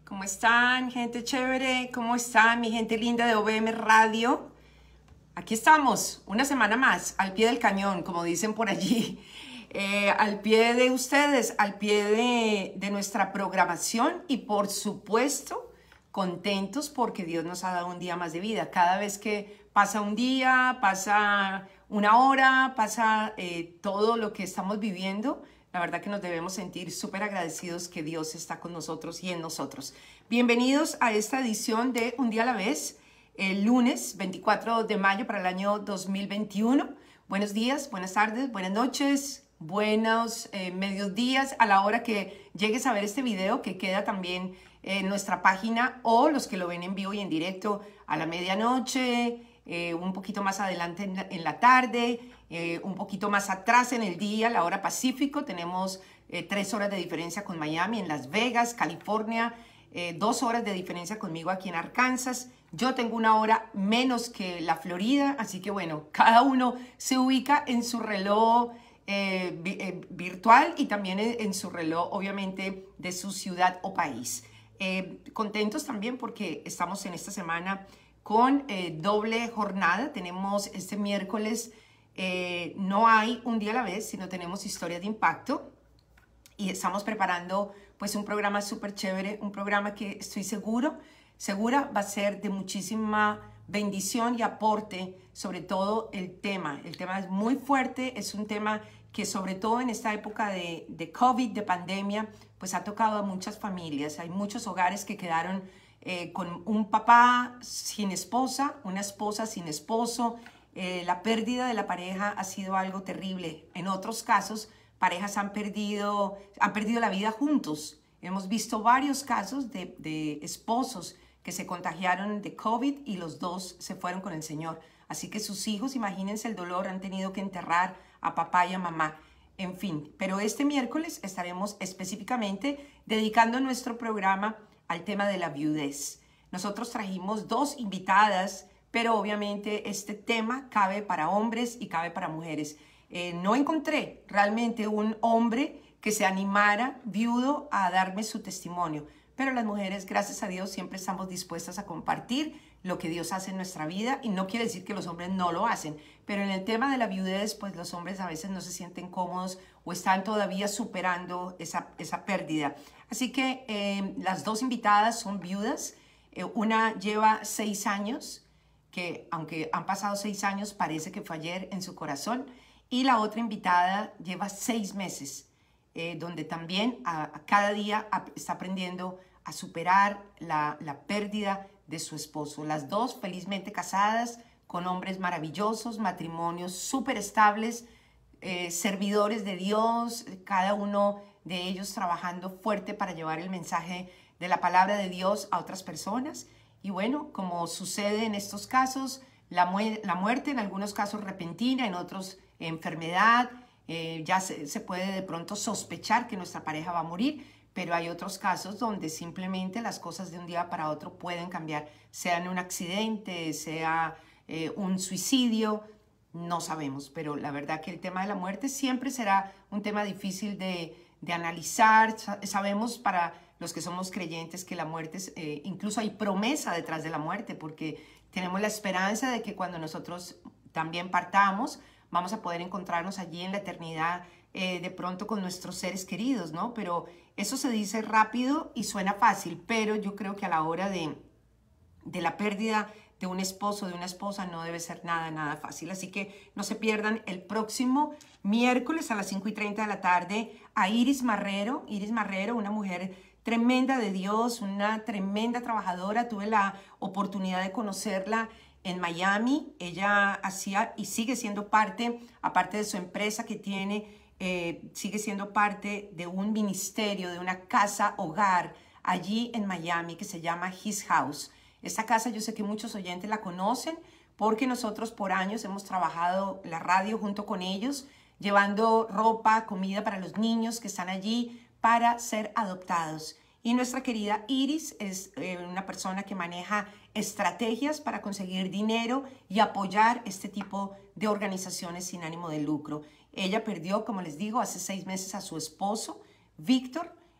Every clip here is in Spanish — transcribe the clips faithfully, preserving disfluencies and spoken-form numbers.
¿Cómo están, gente chévere? ¿Cómo están, mi gente linda de O V M Radio? Aquí estamos, una semana más, al pie del cañón, como dicen por allí. Eh, al pie de ustedes, al pie de, de nuestra programación y, por supuesto, contentos porque Dios nos ha dado un día más de vida. Cada vez que pasa un día, pasa una hora, pasa eh, todo lo que estamos viviendo, la verdad que nos debemos sentir súper agradecidos que Dios está con nosotros y en nosotros. Bienvenidos a esta edición de Un Día a la Vez, el lunes veinticuatro de mayo para el año dos mil veintiuno. Buenos días, buenas tardes, buenas noches, buenos eh, medios días a la hora que llegues a ver este video, que queda también en nuestra página, o los que lo ven en vivo y en directo a la medianoche, eh, un poquito más adelante en la, en la tarde, eh, un poquito más atrás en el día, la hora Pacífico. Tenemos eh, tres horas de diferencia con Miami, en Las Vegas, California, eh, dos horas de diferencia conmigo aquí en Arkansas. Yo tengo una hora menos que la Florida, así que bueno, cada uno se ubica en su reloj eh, vi, eh, virtual y también en, en su reloj, obviamente, de su ciudad o país. Eh, contentos también porque estamos en esta semana con eh, doble jornada. Tenemos este miércoles, eh, no hay Un Día a la Vez, sino tenemos Historias de Impacto. Y estamos preparando pues un programa súper chévere, un programa que estoy seguro, segura va a ser de muchísima bendición y aporte, sobre todo el tema. El tema es muy fuerte, es un tema que sobre todo en esta época de, de COVID, de pandemia, pues ha tocado a muchas familias. Hay muchos hogares que quedaron eh, con un papá sin esposa, una esposa sin esposo. Eh, la pérdida de la pareja ha sido algo terrible. En otros casos, parejas han perdido, han perdido la vida juntos. Hemos visto varios casos de, de esposos que se contagiaron de COVID y los dos se fueron con el Señor. Así que sus hijos, imagínense el dolor, han tenido que enterrar a papá y a mamá. En fin, pero este miércoles estaremos específicamente dedicando nuestro programa al tema de la viudez. Nosotros trajimos dos invitadas, pero obviamente este tema cabe para hombres y cabe para mujeres. Eh, no encontré realmente un hombre que se animara, viudo, a darme su testimonio. Pero las mujeres, gracias a Dios, siempre estamos dispuestas a compartir lo que Dios hace en nuestra vida, y no quiere decir que los hombres no lo hacen, pero en el tema de la viudez, pues los hombres a veces no se sienten cómodos o están todavía superando esa, esa pérdida. Así que eh, las dos invitadas son viudas. Eh, una lleva seis años, que aunque han pasado seis años, parece que fue ayer en su corazón, y la otra invitada lleva seis meses, eh, donde también a, a cada día a, está aprendiendo a superar la, la pérdida de su esposo. Las dos felizmente casadas, con hombres maravillosos, matrimonios súper estables, eh, servidores de Dios, cada uno de ellos trabajando fuerte para llevar el mensaje de la palabra de Dios a otras personas. Y bueno, como sucede en estos casos, la, mu la muerte en algunos casos repentina, en otros enfermedad, eh, ya se, se puede de pronto sospechar que nuestra pareja va a morir, pero hay otros casos donde simplemente las cosas de un día para otro pueden cambiar, sea en un accidente, sea eh, un suicidio, no sabemos, pero la verdad que el tema de la muerte siempre será un tema difícil de, de analizar. Sabemos, para los que somos creyentes, que la muerte, es, eh, incluso hay promesa detrás de la muerte, porque tenemos la esperanza de que cuando nosotros también partamos, vamos a poder encontrarnos allí en la eternidad, eh, de pronto con nuestros seres queridos, ¿no? Pero eso se dice rápido y suena fácil, pero yo creo que a la hora de, de la pérdida de un esposo, de una esposa, no debe ser nada, nada fácil. Así que no se pierdan el próximo miércoles a las cinco y treinta de la tarde a Iris Marrero. Iris Marrero, una mujer tremenda de Dios, una tremenda trabajadora. Tuve la oportunidad de conocerla en Miami. Ella hacía y sigue siendo parte, aparte de su empresa que tiene, eh, sigue siendo parte de un ministerio, de una casa hogar allí en Miami que se llama His House. Esta casa yo sé que muchos oyentes la conocen porque nosotros por años hemos trabajado la radio junto con ellos, llevando ropa, comida para los niños que están allí para ser adoptados. Y nuestra querida Iris es eh, una persona que maneja estrategias para conseguir dinero y apoyar este tipo de organizaciones sin ánimo de lucro. Ella perdió, como les digo, hace seis meses a su esposo, Víctor.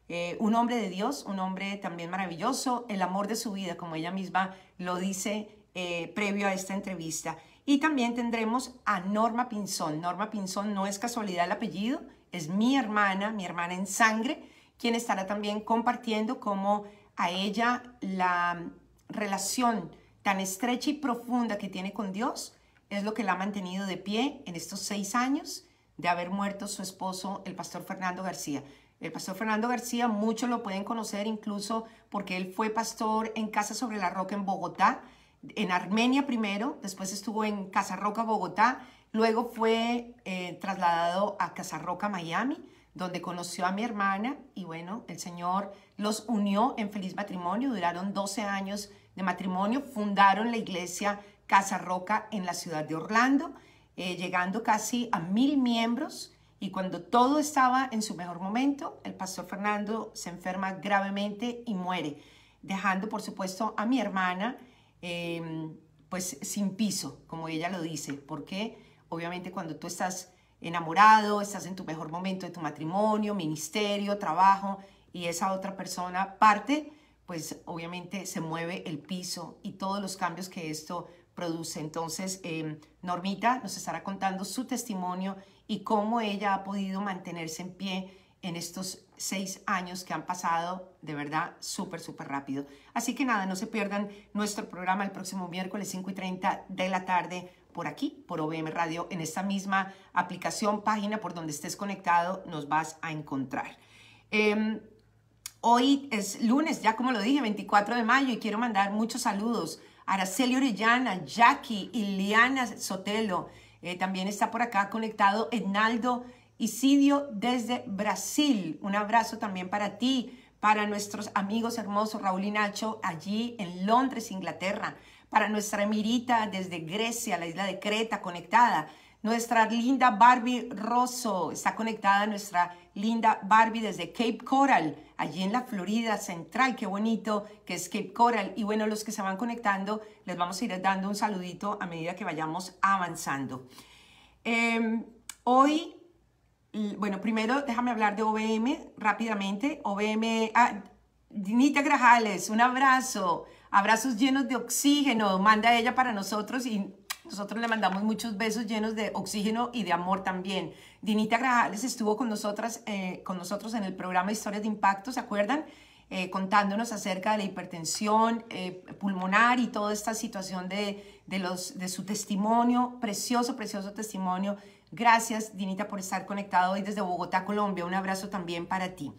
Eh, un hombre de Dios, un hombre también maravilloso, el amor de su vida, como ella misma lo dice eh, previo a esta entrevista. Y también tendremos a Norma Pinzón. Norma Pinzón no es casualidad el apellido, es mi hermana, mi hermana en sangre, quien estará también compartiendo cómo a ella la relación tan estrecha y profunda que tiene con Dios es lo que la ha mantenido de pie en estos seis años de haber muerto su esposo, el pastor Fernando García. El pastor Fernando García, muchos lo pueden conocer incluso porque él fue pastor en Casa Sobre la Roca en Bogotá, en Armenia primero, después estuvo en Casa Roca, Bogotá, luego fue eh, trasladado a Casa Roca, Miami, donde conoció a mi hermana y bueno, el Señor los unió en feliz matrimonio, duraron doce años de matrimonio, fundaron la iglesia Casa Roca en la ciudad de Orlando, eh, llegando casi a mil miembros. Y cuando todo estaba en su mejor momento, el pastor Fernando se enferma gravemente y muere, dejando, por supuesto, a mi hermana eh, pues sin piso, como ella lo dice, porque obviamente cuando tú estás enamorado, estás en tu mejor momento de tu matrimonio, ministerio, trabajo, y esa otra persona parte, pues obviamente se mueve el piso y todos los cambios que esto produce. Entonces, eh, Normita nos estará contando su testimonio y cómo ella ha podido mantenerse en pie en estos seis años que han pasado de verdad súper, súper rápido. Así que nada, no se pierdan nuestro programa el próximo miércoles cinco y treinta de la tarde por aquí, por O V M Radio, en esta misma aplicación, página por donde estés conectado, nos vas a encontrar. Eh, hoy es lunes, ya como lo dije, veinticuatro de mayo, y quiero mandar muchos saludos a Araceli Orellana, Jackie, Iliana Sotelo. Eh, también está por acá conectado Ednaldo Isidio desde Brasil. Un abrazo también para ti, para nuestros amigos hermosos Raúl y Nacho allí en Londres, Inglaterra. Para nuestra Emirita desde Grecia, la isla de Creta, conectada. Nuestra linda Barbie Rosso está conectada, nuestra linda Barbie desde Cape Coral, allí en la Florida Central. Qué bonito que es Cape Coral. Y bueno, los que se van conectando, les vamos a ir dando un saludito a medida que vayamos avanzando. Eh, hoy, bueno, primero déjame hablar de O V M rápidamente. O V M, ah, Dinita Grajales, un abrazo, abrazos llenos de oxígeno, manda ella para nosotros y nosotros le mandamos muchos besos llenos de oxígeno y de amor también. Dinita Grajales estuvo con nosotras, eh, con nosotros en el programa Historias de Impacto, ¿se acuerdan? Eh, contándonos acerca de la hipertensión eh, pulmonar y toda esta situación de, de, los, de su testimonio, precioso, precioso testimonio. Gracias, Dinita, por estar conectado hoy desde Bogotá, Colombia. Un abrazo también para ti.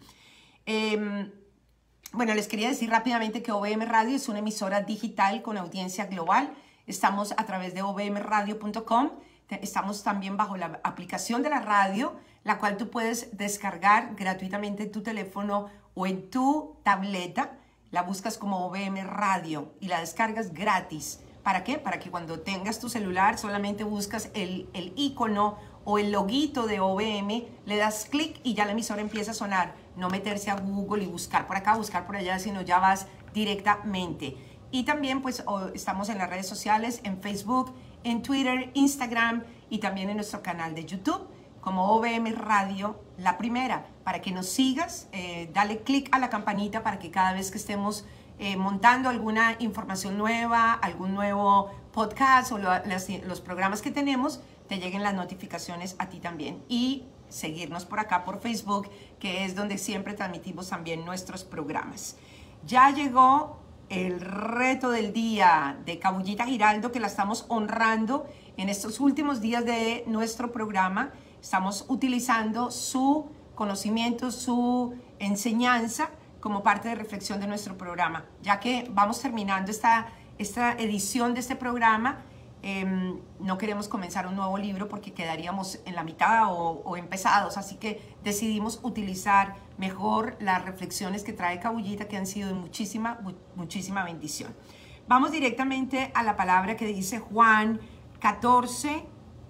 Eh, bueno, les quería decir rápidamente que O V M Radio es una emisora digital con audiencia global. Estamos a través de o v m radio punto com. Estamos también bajo la aplicación de la radio, la cual tú puedes descargar gratuitamente en tu teléfono o en tu tableta. La buscas como O V M Radio y la descargas gratis. ¿Para qué? Para que cuando tengas tu celular solamente buscas el, el icono o el loguito de O V M, le das clic y ya la emisora empieza a sonar. No meterse a Google y buscar por acá, buscar por allá, sino ya vas directamente. Y también pues estamos en las redes sociales, en Facebook, en Twitter, Instagram y también en nuestro canal de YouTube como O V M Radio, la primera, para que nos sigas, eh, dale clic a la campanita para que cada vez que estemos eh, montando alguna información nueva, algún nuevo podcast o lo, las, los programas que tenemos, te lleguen las notificaciones a ti también. Y seguirnos por acá por Facebook, que es donde siempre transmitimos también nuestros programas. Ya llegó el reto del día de Cabullita Giraldo, que la estamos honrando en estos últimos días de nuestro programa. Estamos utilizando su conocimiento, su enseñanza como parte de reflexión de nuestro programa. Ya que vamos terminando esta, esta edición de este programa, eh, no queremos comenzar un nuevo libro porque quedaríamos en la mitad o, o empezados, así que decidimos utilizar mejor las reflexiones que trae Cabullita, que han sido de muchísima, muchísima bendición. Vamos directamente a la palabra que dice Juan catorce,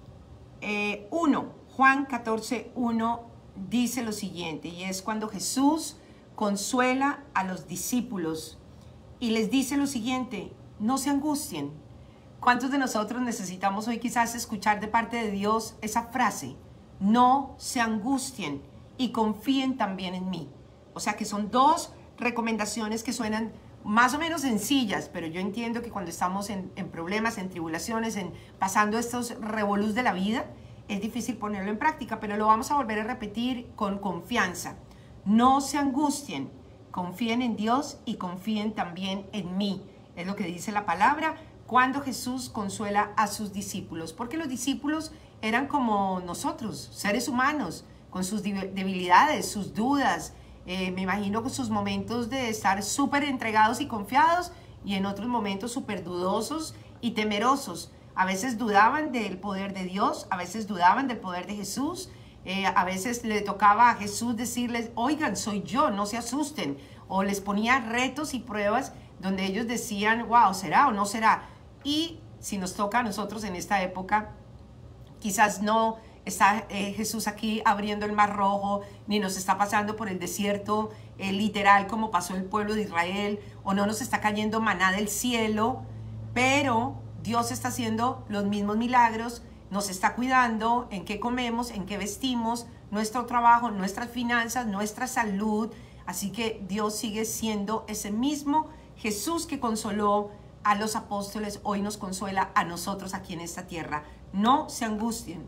uno. Juan catorce, uno dice lo siguiente, y es cuando Jesús consuela a los discípulos y les dice lo siguiente: no se angustien. ¿Cuántos de nosotros necesitamos hoy quizás escuchar de parte de Dios esa frase? No se angustien y confíen también en mí. O sea que son dos recomendaciones que suenan más o menos sencillas, pero yo entiendo que cuando estamos en, en problemas, en tribulaciones, en pasando estos revolús de la vida, es difícil ponerlo en práctica, pero lo vamos a volver a repetir con confianza. No se angustien, confíen en Dios y confíen también en mí. Es lo que dice la palabra cuando Jesús consuela a sus discípulos, porque los discípulos eran como nosotros, seres humanos, con sus debilidades, sus dudas, eh, me imagino con sus momentos de estar súper entregados y confiados y en otros momentos súper dudosos y temerosos. A veces dudaban del poder de Dios, a veces dudaban del poder de Jesús, eh, a veces le tocaba a Jesús decirles, oigan, soy yo, no se asusten, o les ponía retos y pruebas donde ellos decían, wow, ¿será o no será? Y si nos toca a nosotros en esta época, quizás no está eh, Jesús aquí abriendo el mar rojo, ni nos está pasando por el desierto eh, literal como pasó el pueblo de Israel, o no nos está cayendo maná del cielo, pero Dios está haciendo los mismos milagros, nos está cuidando en qué comemos, en qué vestimos, nuestro trabajo, nuestras finanzas, nuestra salud. Así que Dios sigue siendo ese mismo Jesús que consoló a los apóstoles, hoy nos consuela a nosotros aquí en esta tierra. No se angustien,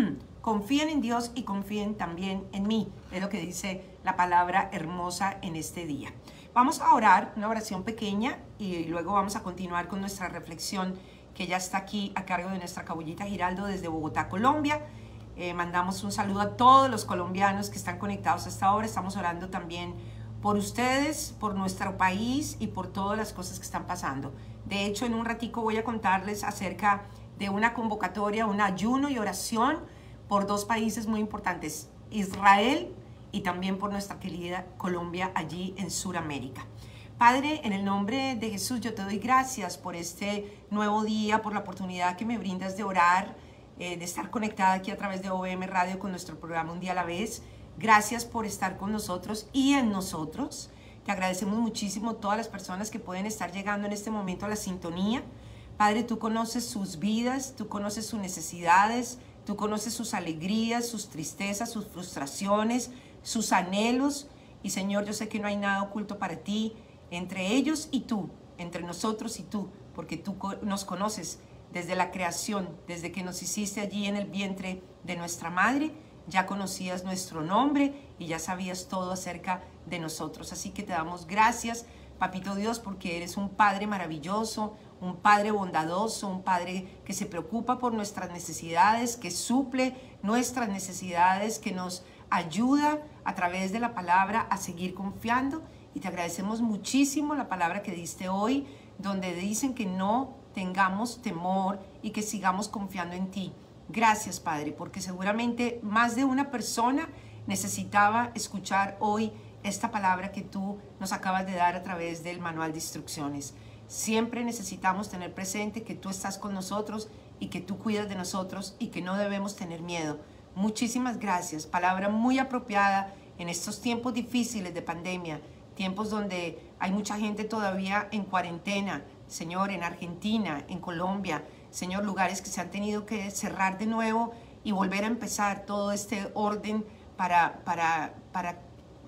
confíen en Dios y confíen también en mí. Es lo que dice la palabra hermosa en este día. Vamos a orar, una oración pequeña, y luego vamos a continuar con nuestra reflexión que ya está aquí a cargo de nuestra Cabullita Giraldo desde Bogotá, Colombia. Eh, mandamos un saludo a todos los colombianos que están conectados hasta ahora. Estamos orando también por ustedes, por nuestro país y por todas las cosas que están pasando. De hecho, en un ratico voy a contarles acerca de una convocatoria, un ayuno y oración por dos países muy importantes, Israel y también por nuestra querida Colombia allí en Sudamérica. Padre, en el nombre de Jesús, yo te doy gracias por este nuevo día, por la oportunidad que me brindas de orar, eh, de estar conectada aquí a través de O V M Radio con nuestro programa Un Día a la Vez. Gracias por estar con nosotros y en nosotros. Te agradecemos muchísimo todas las personas que pueden estar llegando en este momento a la sintonía. Padre, tú conoces sus vidas, tú conoces sus necesidades, tú conoces sus alegrías, sus tristezas, sus frustraciones, sus anhelos. Y Señor, yo sé que no hay nada oculto para ti, entre ellos y tú, entre nosotros y tú, porque tú nos conoces desde la creación, desde que nos hiciste allí en el vientre de nuestra madre. Ya conocías nuestro nombre y ya sabías todo acerca de nosotros. Así que te damos gracias, Papito Dios, porque eres un Padre maravilloso, un Padre bondadoso, un Padre que se preocupa por nuestras necesidades, que suple nuestras necesidades, que nos ayuda a través de la palabra a seguir confiando. Y te agradecemos muchísimo la palabra que diste hoy, donde dicen que no tengamos temor y que sigamos confiando en ti. Gracias, Padre, porque seguramente más de una persona necesitaba escuchar hoy esta palabra que tú nos acabas de dar a través del manual de instrucciones. Siempre necesitamos tener presente que tú estás con nosotros y que tú cuidas de nosotros y que no debemos tener miedo. Muchísimas gracias. Palabra muy apropiada en estos tiempos difíciles de pandemia, tiempos donde hay mucha gente todavía en cuarentena, Señor, en Argentina, en Colombia, Señor, lugares que se han tenido que cerrar de nuevo y volver a empezar todo este orden para, para, para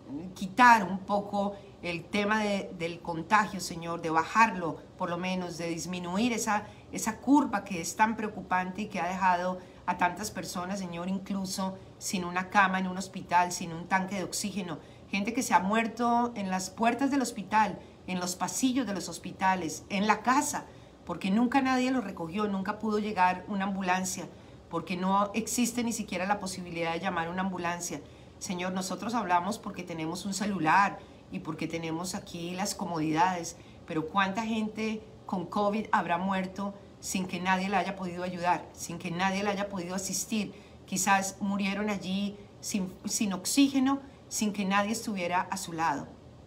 quitar un poco el tema de, del contagio, Señor, de bajarlo por lo menos, de disminuir esa, esa curva que es tan preocupante y que ha dejado a tantas personas, Señor, incluso sin una cama en un hospital, sin un tanque de oxígeno, gente que se ha muerto en las puertas del hospital, en los pasillos de los hospitales, en la casa, porque nunca nadie lo recogió, nunca pudo llegar una ambulancia, porque no existe ni siquiera la posibilidad de llamar a una ambulancia. Señor, nosotros hablamos porque tenemos un celular y porque tenemos aquí las comodidades, pero ¿cuánta gente con COVID habrá muerto sin que nadie la haya podido ayudar, sin que nadie la haya podido asistir? Quizás murieron allí sin, sin oxígeno, sin que nadie estuviera a su lado.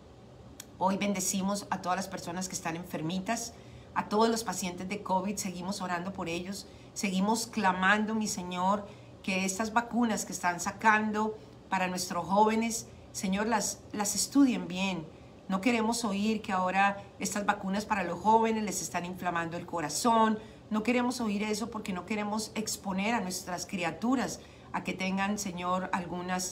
Hoy bendecimos a todas las personas que están enfermitas, a todos los pacientes de COVID, seguimos orando por ellos, seguimos clamando, mi Señor, que estas vacunas que están sacando para nuestros jóvenes, Señor, las, las estudien bien. No queremos oír que ahora estas vacunas para los jóvenes les están inflamando el corazón. No queremos oír eso porque no queremos exponer a nuestras criaturas a que tengan, Señor, algunas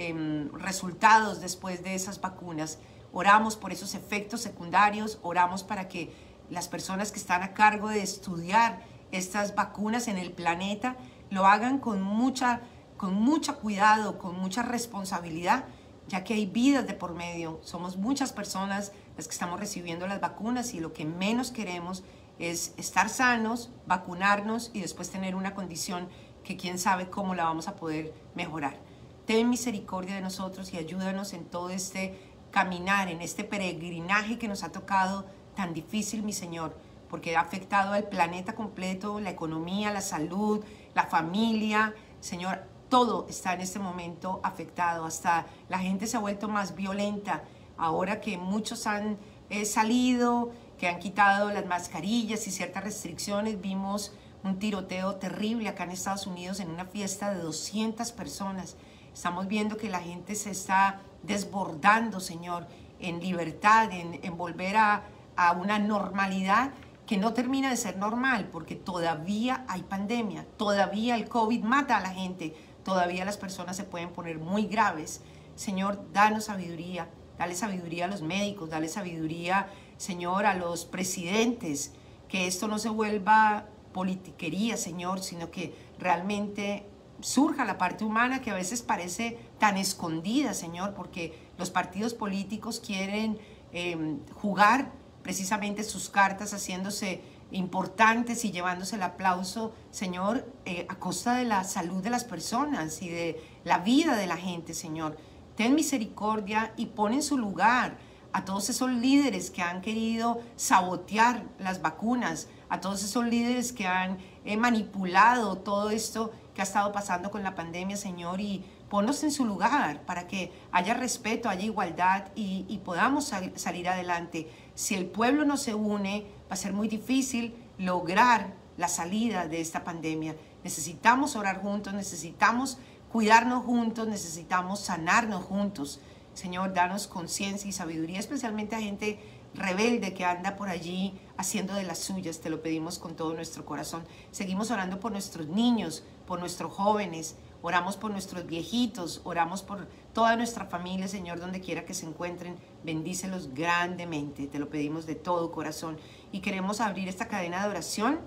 eh, resultados después de esas vacunas. Oramos por esos efectos secundarios, oramos para que las personas que están a cargo de estudiar estas vacunas en el planeta lo hagan con mucha, con mucho cuidado, con mucha responsabilidad, ya que hay vidas de por medio. Somos muchas personas las que estamos recibiendo las vacunas y lo que menos queremos es estar sanos, vacunarnos y después tener una condición que quién sabe cómo la vamos a poder mejorar. Ten misericordia de nosotros y ayúdanos en todo este caminar, en este peregrinaje que nos ha tocado tan difícil, mi Señor, porque ha afectado al planeta completo, la economía, la salud, la familia. Señor, todo está en este momento afectado, hasta la gente se ha vuelto más violenta. Ahora que muchos han eh, salido, que han quitado las mascarillas y ciertas restricciones, vimos un tiroteo terrible acá en Estados Unidos en una fiesta de doscientas personas. Estamos viendo que la gente se está desbordando, Señor, en libertad, en, en volver a, a una normalidad que no termina de ser normal, porque todavía hay pandemia, todavía el COVID mata a la gente, todavía las personas se pueden poner muy graves. Señor, danos sabiduría, dale sabiduría a los médicos, dale sabiduría, Señor, a los presidentes, que esto no se vuelva politiquería, Señor, sino que realmente surja la parte humana que a veces parece tan escondida, Señor, porque los partidos políticos quieren eh, jugar precisamente sus cartas, haciéndose importantes y llevándose el aplauso, Señor, eh, a costa de la salud de las personas y de la vida de la gente, Señor. Ten misericordia y pon en su lugar a todos esos líderes que han querido sabotear las vacunas, a todos esos líderes que han eh, manipulado todo esto que ha estado pasando con la pandemia, Señor, y ponnos en su lugar para que haya respeto, haya igualdad y, y podamos sal, salir adelante. Si el pueblo no se une, va a ser muy difícil lograr la salida de esta pandemia. Necesitamos orar juntos, necesitamos cuidarnos juntos, necesitamos sanarnos juntos. Señor, danos conciencia y sabiduría, especialmente a gente rebelde que anda por allí haciendo de las suyas. Te lo pedimos con todo nuestro corazón. Seguimos orando por nuestros niños, por nuestros jóvenes, oramos por nuestros viejitos, oramos por toda nuestra familia, Señor, donde quiera que se encuentren. Bendícelos grandemente, te lo pedimos de todo corazón. Y queremos abrir esta cadena de oración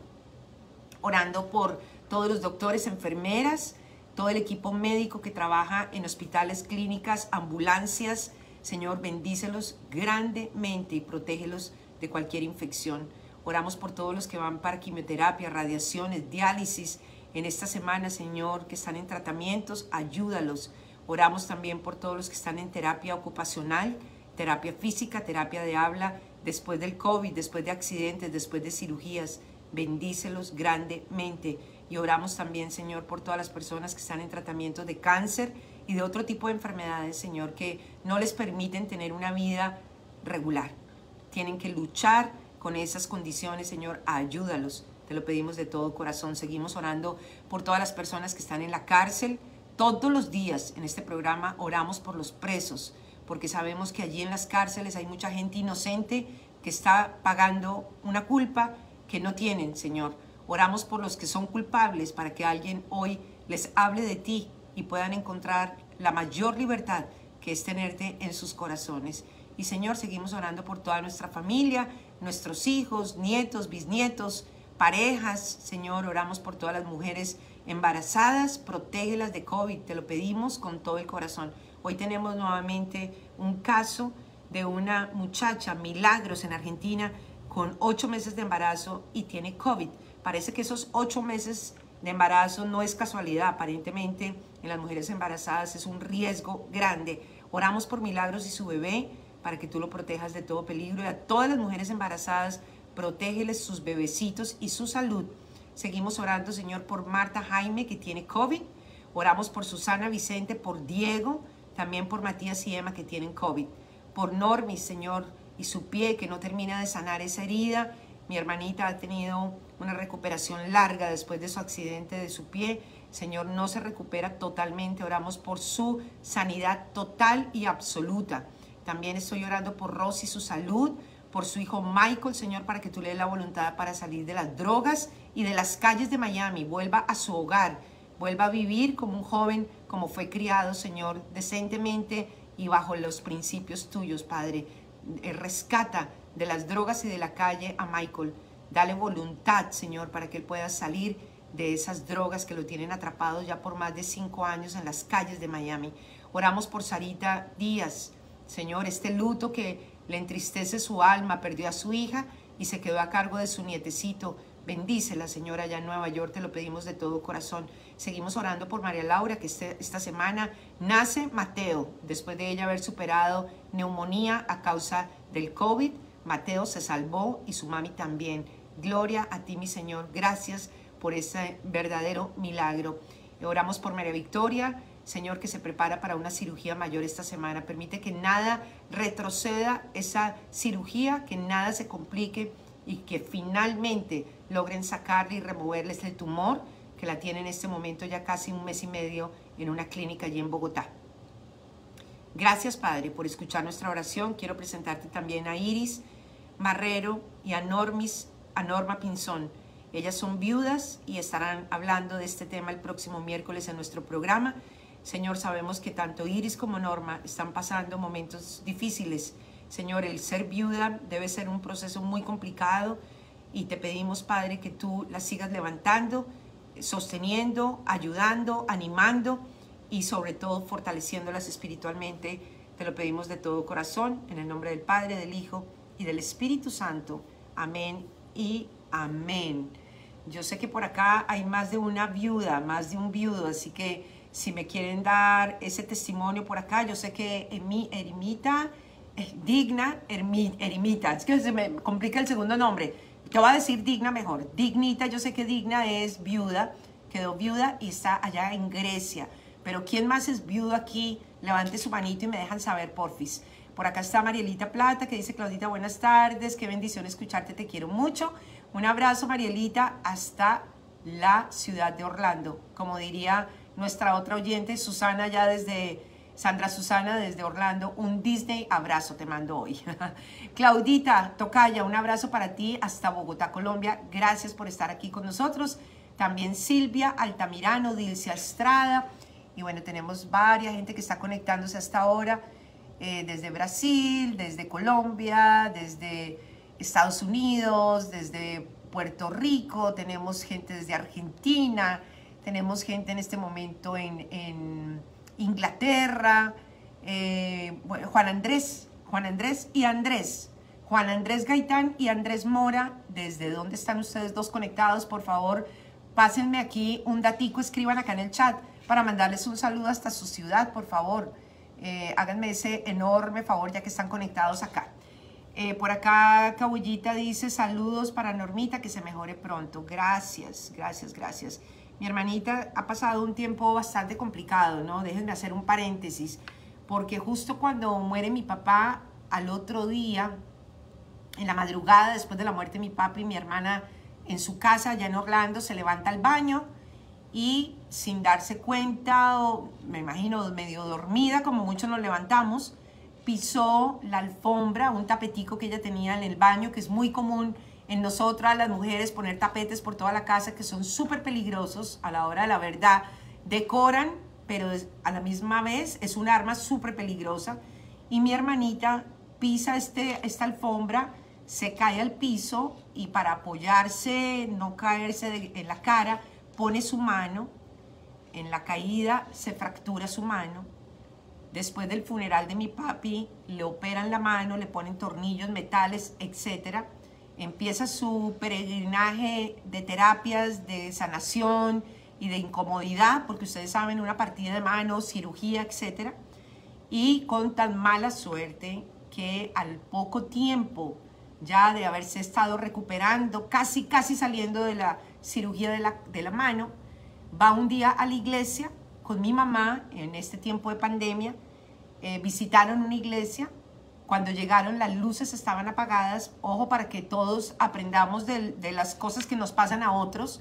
orando por todos los doctores, enfermeras, todo el equipo médico que trabaja en hospitales, clínicas, ambulancias. Señor, bendícelos grandemente y protégelos de cualquier infección. Oramos por todos los que van para quimioterapia, radiaciones, diálisis en esta semana, Señor, que están en tratamientos, ayúdalos. Oramos también por todos los que están en terapia ocupacional, terapia física, terapia de habla, después del COVID, después de accidentes, después de cirugías. Bendícelos grandemente. Y oramos también, Señor, por todas las personas que están en tratamiento de cáncer y de otro tipo de enfermedades, Señor, que no les permiten tener una vida regular. Tienen que luchar con esas condiciones, Señor, ayúdalos. Te lo pedimos de todo corazón. Seguimos orando por todas las personas que están en la cárcel. Todos los días en este programa oramos por los presos, porque sabemos que allí en las cárceles hay mucha gente inocente que está pagando una culpa que no tienen, Señor. Oramos por los que son culpables para que alguien hoy les hable de ti y puedan encontrar la mayor libertad que es tenerte en sus corazones. Y Señor, seguimos orando por toda nuestra familia, nuestros hijos, nietos, bisnietos, parejas. Señor, oramos por todas las mujeres embarazadas, protégelas de COVID, te lo pedimos con todo el corazón. Hoy tenemos nuevamente un caso de una muchacha, Milagros, en Argentina, con ocho meses de embarazo y tiene COVID. Parece que esos ocho meses de embarazo no es casualidad, aparentemente en las mujeres embarazadas es un riesgo grande. Oramos por Milagros y su bebé para que tú lo protejas de todo peligro, y a todas las mujeres embarazadas, protégeles sus bebecitos y su salud. Seguimos orando, Señor, por Marta Jaime, que tiene COVID. Oramos por Susana Vicente, por Diego, también por Matías y Emma, que tienen COVID. Por Normis, Señor, y su pie, que no termina de sanar esa herida. Mi hermanita ha tenido una recuperación larga después de su accidente de su pie. Señor, no se recupera totalmente. Oramos por su sanidad total y absoluta. También estoy orando por Rosy, su salud, por su hijo Michael, Señor, para que tú le des la voluntad para salir de las drogas y de las calles de Miami. Vuelva a su hogar vuelva a vivir como un joven, como fue criado, Señor, decentemente y bajo los principios tuyos, Padre. Rescata de las drogas y de la calle a Michael. Dale voluntad, Señor, para que él pueda salir de esas drogas que lo tienen atrapado ya por más de cinco años en las calles de Miami. Oramos por Sarita Díaz, Señor, este luto que le entristece su alma, perdió a su hija y se quedó a cargo de su nietecito. Bendícela, Señora, allá en Nueva York, te lo pedimos de todo corazón. Seguimos orando por María Laura, que este, esta semana nace Mateo, después de ella haber superado neumonía a causa del COVID. Mateo se salvó y su mami también. Gloria a ti, mi Señor. Gracias por ese verdadero milagro. Oramos por María Victoria, Señor, que se prepara para una cirugía mayor esta semana. Permite que nada retroceda esa cirugía, que nada se complique y que finalmente logren sacarle y removerles el tumor que la tiene en este momento ya casi un mes y medio en una clínica allí en Bogotá. Gracias, Padre, por escuchar nuestra oración. Quiero presentarte también a Iris Marrero y a, Normis, a Norma Pinzón. Ellas son viudas y estarán hablando de este tema el próximo miércoles en nuestro programa. Señor, sabemos que tanto Iris como Norma están pasando momentos difíciles. Señor, el ser viuda debe ser un proceso muy complicado y te pedimos, Padre, que tú las sigas levantando, sosteniendo, ayudando, animando y sobre todo fortaleciéndolas espiritualmente. Te lo pedimos de todo corazón, en el nombre del Padre, del Hijo y del Espíritu Santo. Amén y amén. Yo sé que por acá hay más de una viuda, más de un viudo, así que si me quieren dar ese testimonio por acá, yo sé que en mi ermita, eh, Digna, ermi, Ermita, es que se me complica el segundo nombre, te voy a decir Digna mejor, Dignita, yo sé que Digna es viuda, quedó viuda y está allá en Grecia, pero ¿quién más es viudo aquí? Levante su manito y me dejan saber, porfis. Por acá está Marielita Plata, que dice: Claudita, buenas tardes, qué bendición escucharte, te quiero mucho. Un abrazo, Marielita, hasta la ciudad de Orlando, como diría nuestra otra oyente, Susana, ya desde, Sandra Susana, desde Orlando, un Disney abrazo te mando hoy. Claudita Tocaya, un abrazo para ti hasta Bogotá, Colombia. Gracias por estar aquí con nosotros. También Silvia Altamirano, Dilcia Estrada. Y bueno, tenemos varias gente que está conectándose hasta ahora, eh, desde Brasil, desde Colombia, desde Estados Unidos, desde Puerto Rico. Tenemos gente desde Argentina. Tenemos gente en este momento en, en Inglaterra, eh, bueno, Juan Andrés, Juan Andrés y Andrés, Juan Andrés Gaitán y Andrés Mora. ¿Desde dónde están ustedes dos conectados? Por favor, pásenme aquí un datico, escriban acá en el chat para mandarles un saludo hasta su ciudad, por favor. Eh, háganme ese enorme favor ya que están conectados acá. Eh, por acá Cabullita dice: saludos para Normita, que se mejore pronto. Gracias, gracias, gracias. Mi hermanita ha pasado un tiempo bastante complicado, ¿no? Déjenme hacer un paréntesis, porque justo cuando muere mi papá, al otro día, en la madrugada, después de la muerte de mi papá y mi hermana, en su casa allá en Orlando, se levanta al baño y sin darse cuenta, o me imagino medio dormida, como muchos nos levantamos, pisó la alfombra, un tapetico que ella tenía en el baño, que es muy común en nosotras las mujeres poner tapetes por toda la casa, que son súper peligrosos a la hora de la verdad. Decoran, pero a la misma vez es un arma súper peligrosa. Y mi hermanita pisa este, esta alfombra, se cae al piso y para apoyarse, no caerse de, en la cara, pone su mano. En la caída se fractura su mano. Después del funeral de mi papi, le operan la mano, le ponen tornillos, metales, etcétera. Empieza su peregrinaje de terapias, de sanación y de incomodidad, porque ustedes saben, una partida de manos, cirugía, etcétera. Y con tan mala suerte que al poco tiempo ya de haberse estado recuperando, casi, casi saliendo de la cirugía de la, de la mano, va un día a la iglesia con mi mamá en este tiempo de pandemia. Eh, visitaron una iglesia. Cuando llegaron, las luces estaban apagadas. Ojo, para que todos aprendamos de, de las cosas que nos pasan a otros.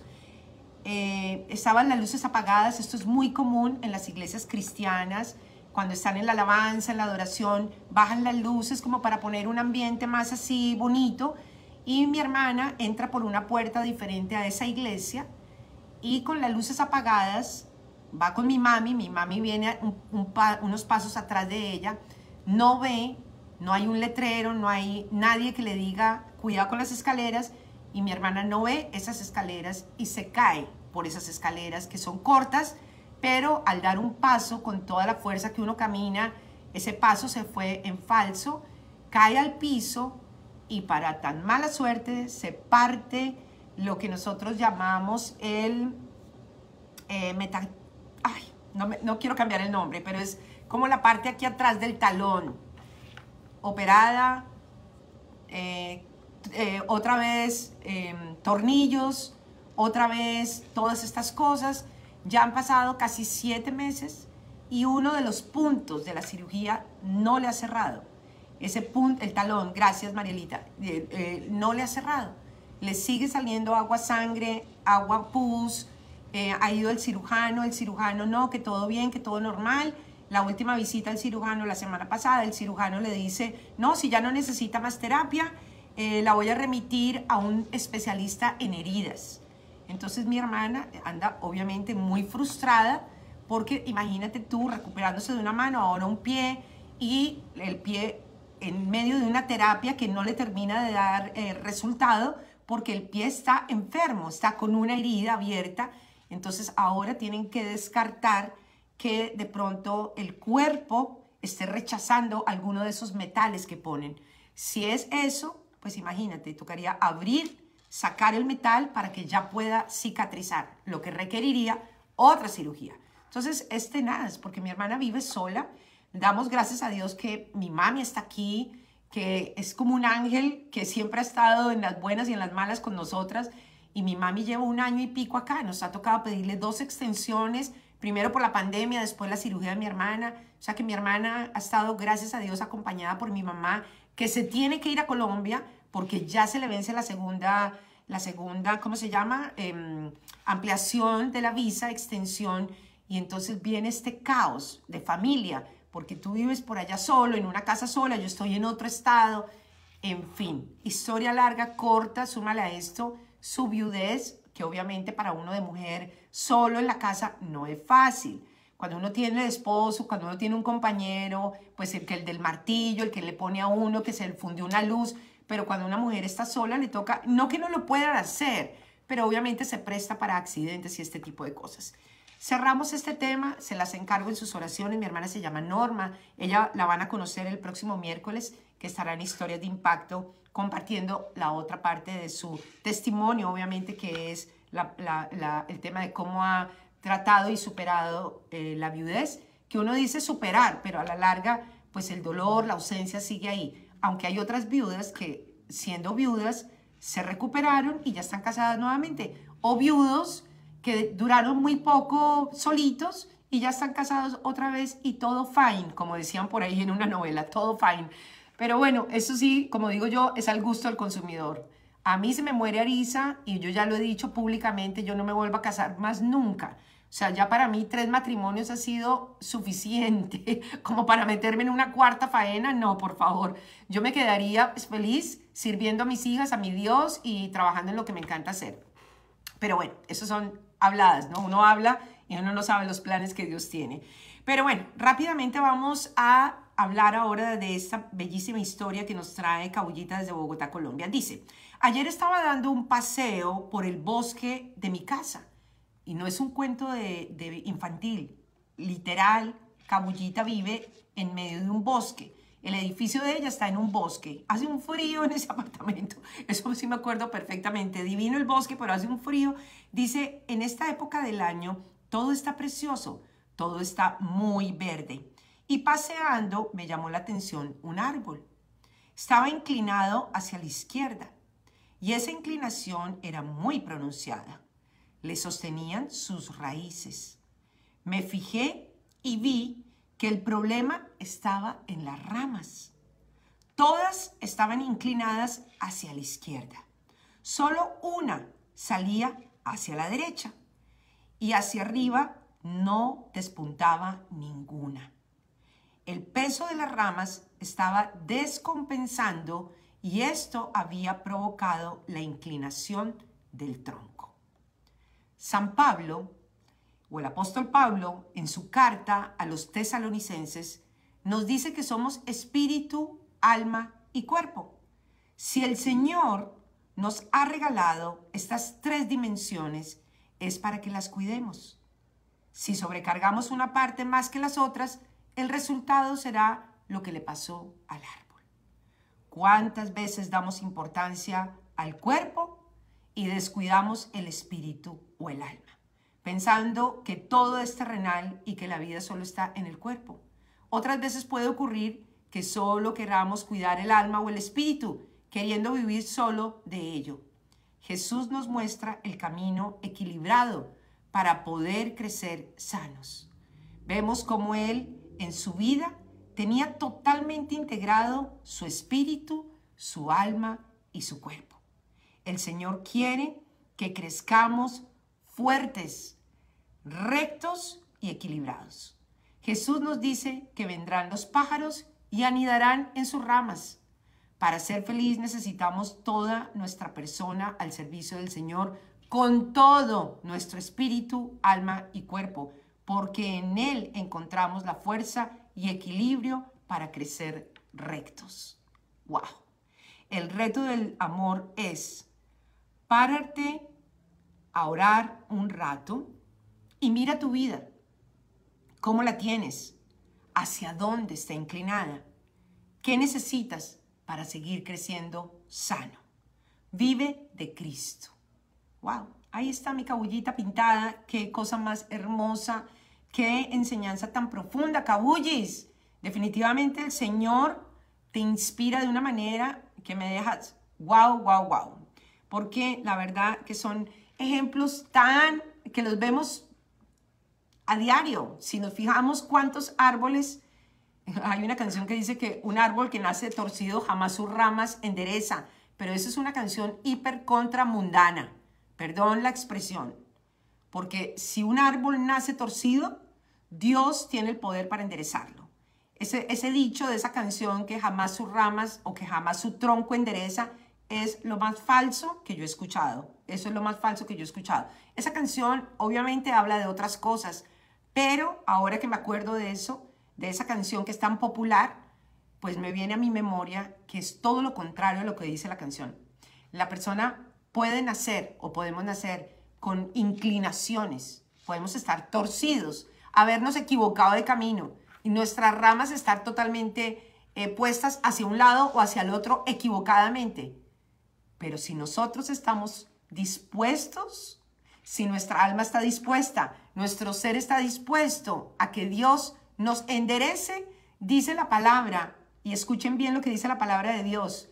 Eh, estaban las luces apagadas. Esto es muy común en las iglesias cristianas. Cuando están en la alabanza, en la adoración, bajan las luces como para poner un ambiente más así bonito. Y mi hermana entra por una puerta diferente a esa iglesia y con las luces apagadas, va con mi mami, mi mami viene un, un pa, unos pasos atrás de ella, no ve, no hay un letrero, no hay nadie que le diga cuidado con las escaleras, y mi hermana no ve esas escaleras y se cae por esas escaleras que son cortas, pero al dar un paso con toda la fuerza que uno camina, ese paso se fue en falso, cae al piso y para tan mala suerte se parte lo que nosotros llamamos el eh, meta, ay, no, me, no quiero cambiar el nombre, pero es como la parte aquí atrás del talón, operada, eh, eh, otra vez eh, tornillos, otra vez todas estas cosas. Ya han pasado casi siete meses y uno de los puntos de la cirugía no le ha cerrado. Ese punto, el talón, gracias Marielita, eh, eh, no le ha cerrado. Le sigue saliendo agua, sangre, agua, pus. Eh, ha ido el cirujano, el cirujano no, que todo bien, que todo normal. La última visita al cirujano la semana pasada, el cirujano le dice, no, si ya no necesita más terapia, eh, la voy a remitir a un especialista en heridas. Entonces mi hermana anda obviamente muy frustrada porque imagínate tú recuperándose de una mano, ahora un pie, y el pie en medio de una terapia que no le termina de dar eh, resultado porque el pie está enfermo, está con una herida abierta. Entonces ahora tienen que descartar que de pronto el cuerpo esté rechazando alguno de esos metales que ponen. Si es eso, pues imagínate, tocaría abrir, sacar el metal para que ya pueda cicatrizar, lo que requeriría otra cirugía. Entonces, este nada, es porque mi hermana vive sola. Damos gracias a Dios que mi mami está aquí, que es como un ángel que siempre ha estado en las buenas y en las malas con nosotras. Y mi mami lleva un año y pico acá. Nos ha tocado pedirle dos extensiones, primero por la pandemia, después la cirugía de mi hermana. O sea que mi hermana ha estado, gracias a Dios, acompañada por mi mamá, que se tiene que ir a Colombia porque ya se le vence la segunda, la segunda, ¿cómo se llama? Eh, ampliación de la visa, extensión. Y entonces viene este caos de familia, porque tú vives por allá solo, en una casa sola, yo estoy en otro estado. En fin, historia larga, corta, súmale a esto su viudez, que obviamente para uno de mujer solo en la casa no es fácil. Cuando uno tiene el esposo, cuando uno tiene un compañero, pues el que el del martillo, el que le pone a uno, que se le fundió una luz, pero cuando una mujer está sola le toca, no que no lo puedan hacer, pero obviamente se presta para accidentes y este tipo de cosas. Cerramos este tema, se las encargo en sus oraciones. Mi hermana se llama Norma, ella la van a conocer el próximo miércoles, que estará en Historias de Impacto, compartiendo la otra parte de su testimonio, obviamente, que es la, la, la, el tema de cómo ha tratado y superado eh, la viudez, que uno dice superar, pero a la larga, pues el dolor, la ausencia sigue ahí. Aunque hay otras viudas que, siendo viudas, se recuperaron y ya están casadas nuevamente, o viudos que duraron muy poco solitos y ya están casados otra vez y todo fine, como decían por ahí en una novela, todo fine. Pero bueno, eso sí, como digo yo, es al gusto del consumidor. A mí se me muere Arisa y yo ya lo he dicho públicamente, yo no me vuelvo a casar más nunca. O sea, ya para mí tres matrimonios ha sido suficiente como para meterme en una cuarta faena. No, por favor. Yo me quedaría pues, feliz sirviendo a mis hijas, a mi Dios y trabajando en lo que me encanta hacer. Pero bueno, eso son habladas, ¿no? Uno habla y uno no sabe los planes que Dios tiene. Pero bueno, rápidamente vamos a hablar ahora de esta bellísima historia que nos trae Cabullita desde Bogotá, Colombia. Dice, ayer estaba dando un paseo por el bosque de mi casa. Y no es un cuento de, de infantil. Literal, Cabullita vive en medio de un bosque. El edificio de ella está en un bosque. Hace un frío en ese apartamento. Eso sí me acuerdo perfectamente. Divino el bosque, pero hace un frío. Dice, en esta época del año, todo está precioso. Todo está muy verde. Y paseando, me llamó la atención un árbol. Estaba inclinado hacia la izquierda. Y esa inclinación era muy pronunciada. Le sostenían sus raíces. Me fijé y vi que el problema estaba en las ramas. Todas estaban inclinadas hacia la izquierda. Solo una salía hacia la derecha y hacia arriba no despuntaba ninguna. El peso de las ramas estaba descompensando y esto había provocado la inclinación del tronco. San Pablo, o el apóstol Pablo, en su carta a los tesalonicenses, nos dice que somos espíritu, alma y cuerpo. Si el Señor nos ha regalado estas tres dimensiones, es para que las cuidemos. Si sobrecargamos una parte más que las otras, el resultado será lo que le pasó al árbol. ¿Cuántas veces damos importancia al cuerpo y descuidamos el espíritu o el alma, pensando que todo es terrenal y que la vida solo está en el cuerpo? Otras veces puede ocurrir que solo queramos cuidar el alma o el espíritu, queriendo vivir solo de ello. Jesús nos muestra el camino equilibrado para poder crecer sanos. Vemos cómo Él en su vida tenía totalmente integrado su espíritu, su alma y su cuerpo. El Señor quiere que crezcamos fuertes, rectos y equilibrados. Jesús nos dice que vendrán los pájaros y anidarán en sus ramas. Para ser feliz necesitamos toda nuestra persona al servicio del Señor, con todo nuestro espíritu, alma y cuerpo, porque en Él encontramos la fuerza y equilibrio para crecer rectos. ¡Wow! El reto del amor es párate a orar un rato y mira tu vida. ¿Cómo la tienes? ¿Hacia dónde está inclinada? ¿Qué necesitas para seguir creciendo sano? Vive de Cristo. ¡Wow! Ahí está mi cabullita pintada. ¡Qué cosa más hermosa! ¡Qué enseñanza tan profunda, cabullis! Definitivamente el Señor te inspira de una manera que me dejas wow, wow, wow. Porque la verdad que son ejemplos tan que los vemos a diario. Si nos fijamos cuántos árboles, hay una canción que dice que un árbol que nace torcido jamás sus ramas endereza, pero esa es una canción hiper contra mundana, perdón la expresión, porque si un árbol nace torcido, Dios tiene el poder para enderezarlo. Ese, ese dicho de esa canción que jamás sus ramas o que jamás su tronco endereza es lo más falso que yo he escuchado. Eso es lo más falso que yo he escuchado. Esa canción obviamente habla de otras cosas, pero ahora que me acuerdo de eso, de esa canción que es tan popular, pues me viene a mi memoria que es todo lo contrario a lo que dice la canción. La persona puede nacer o podemos nacer con inclinaciones, podemos estar torcidos, habernos equivocado de camino y nuestras ramas estar totalmente eh, puestas hacia un lado o hacia el otro equivocadamente. Pero si nosotros estamos dispuestos, si nuestra alma está dispuesta, nuestro ser está dispuesto a que Dios nos enderece, dice la palabra, y escuchen bien lo que dice la palabra de Dios.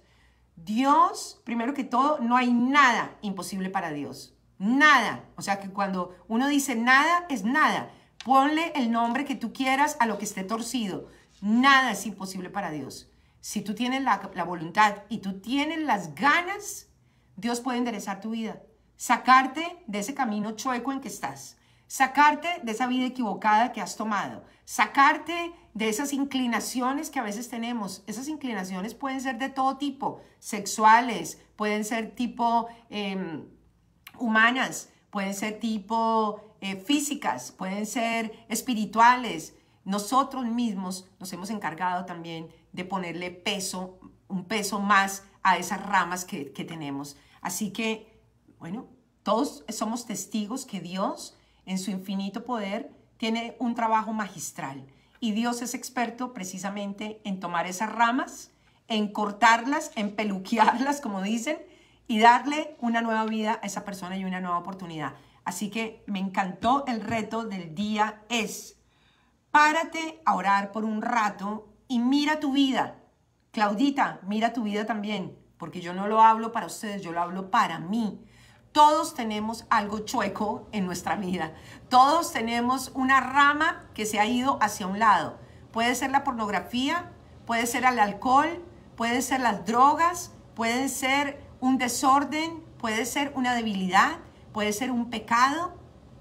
Dios, primero que todo, no hay nada imposible para Dios. Nada. O sea que cuando uno dice nada, es nada. Ponle el nombre que tú quieras a lo que esté torcido. Nada es imposible para Dios. Si tú tienes la, la voluntad y tú tienes las ganas, Dios puede enderezar tu vida. Sacarte de ese camino chueco en que estás. Sacarte de esa vida equivocada que has tomado. Sacarte de esas inclinaciones que a veces tenemos. Esas inclinaciones pueden ser de todo tipo. Sexuales, pueden ser tipo eh, humanas, pueden ser tipo eh, físicas, pueden ser espirituales. Nosotros mismos nos hemos encargado también de ponerle peso, un peso más a esas ramas que, que tenemos. Así que, bueno, todos somos testigos que Dios, en su infinito poder, tiene un trabajo magistral. Y Dios es experto precisamente en tomar esas ramas, en cortarlas, en peluquearlas, como dicen, y darle una nueva vida a esa persona y una nueva oportunidad. Así que me encantó el reto del día es, párate a orar por un rato y mira tu vida. Claudita, mira tu vida también, porque yo no lo hablo para ustedes, yo lo hablo para mí. Todos tenemos algo chueco en nuestra vida. Todos tenemos una rama que se ha ido hacia un lado. Puede ser la pornografía, puede ser el alcohol, puede ser las drogas, puede ser un desorden, puede ser una debilidad, puede ser un pecado.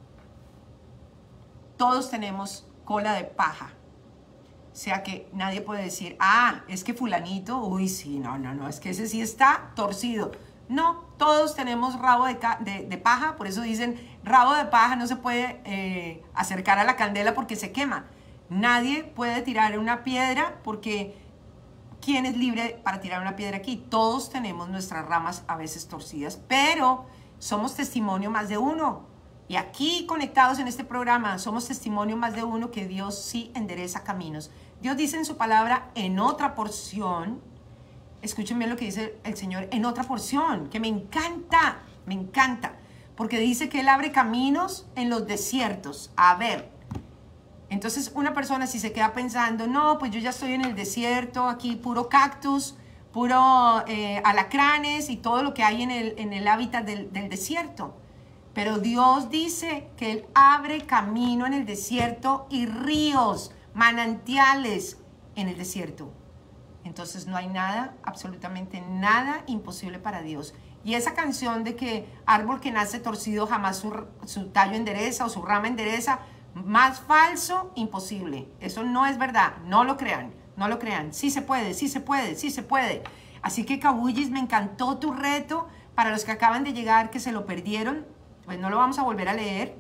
Todos tenemos cola de paja. O sea que nadie puede decir, ah, es que fulanito, uy, sí, no, no, no, es que ese sí está torcido. No, todos tenemos rabo de, de, de paja, por eso dicen, rabo de paja no se puede eh, acercar a la candela porque se quema. Nadie puede tirar una piedra porque ¿quién es libre para tirar una piedra aquí? Todos tenemos nuestras ramas a veces torcidas, pero somos testimonio más de uno. Y aquí conectados en este programa somos testimonio más de uno que Dios sí endereza caminos. Dios dice en su palabra en otra porción, escuchen bien lo que dice el Señor, en otra porción, que me encanta, me encanta, porque dice que Él abre caminos en los desiertos. A ver, entonces una persona si se queda pensando, no, pues yo ya estoy en el desierto, aquí puro cactus, puro eh, alacranes y todo lo que hay en el, en el hábitat del, del desierto. Pero Dios dice que Él abre camino en el desierto y ríos, manantiales en el desierto. Entonces no hay nada, absolutamente nada imposible para Dios. Y esa canción de que árbol que nace torcido jamás su, su tallo endereza o su rama endereza, más falso, imposible. Eso no es verdad, no lo crean, no lo crean. Sí se puede, sí se puede, sí se puede. Así que Cabullis, me encantó tu reto. Para los que acaban de llegar, que se lo perdieron, pues no lo vamos a volver a leer.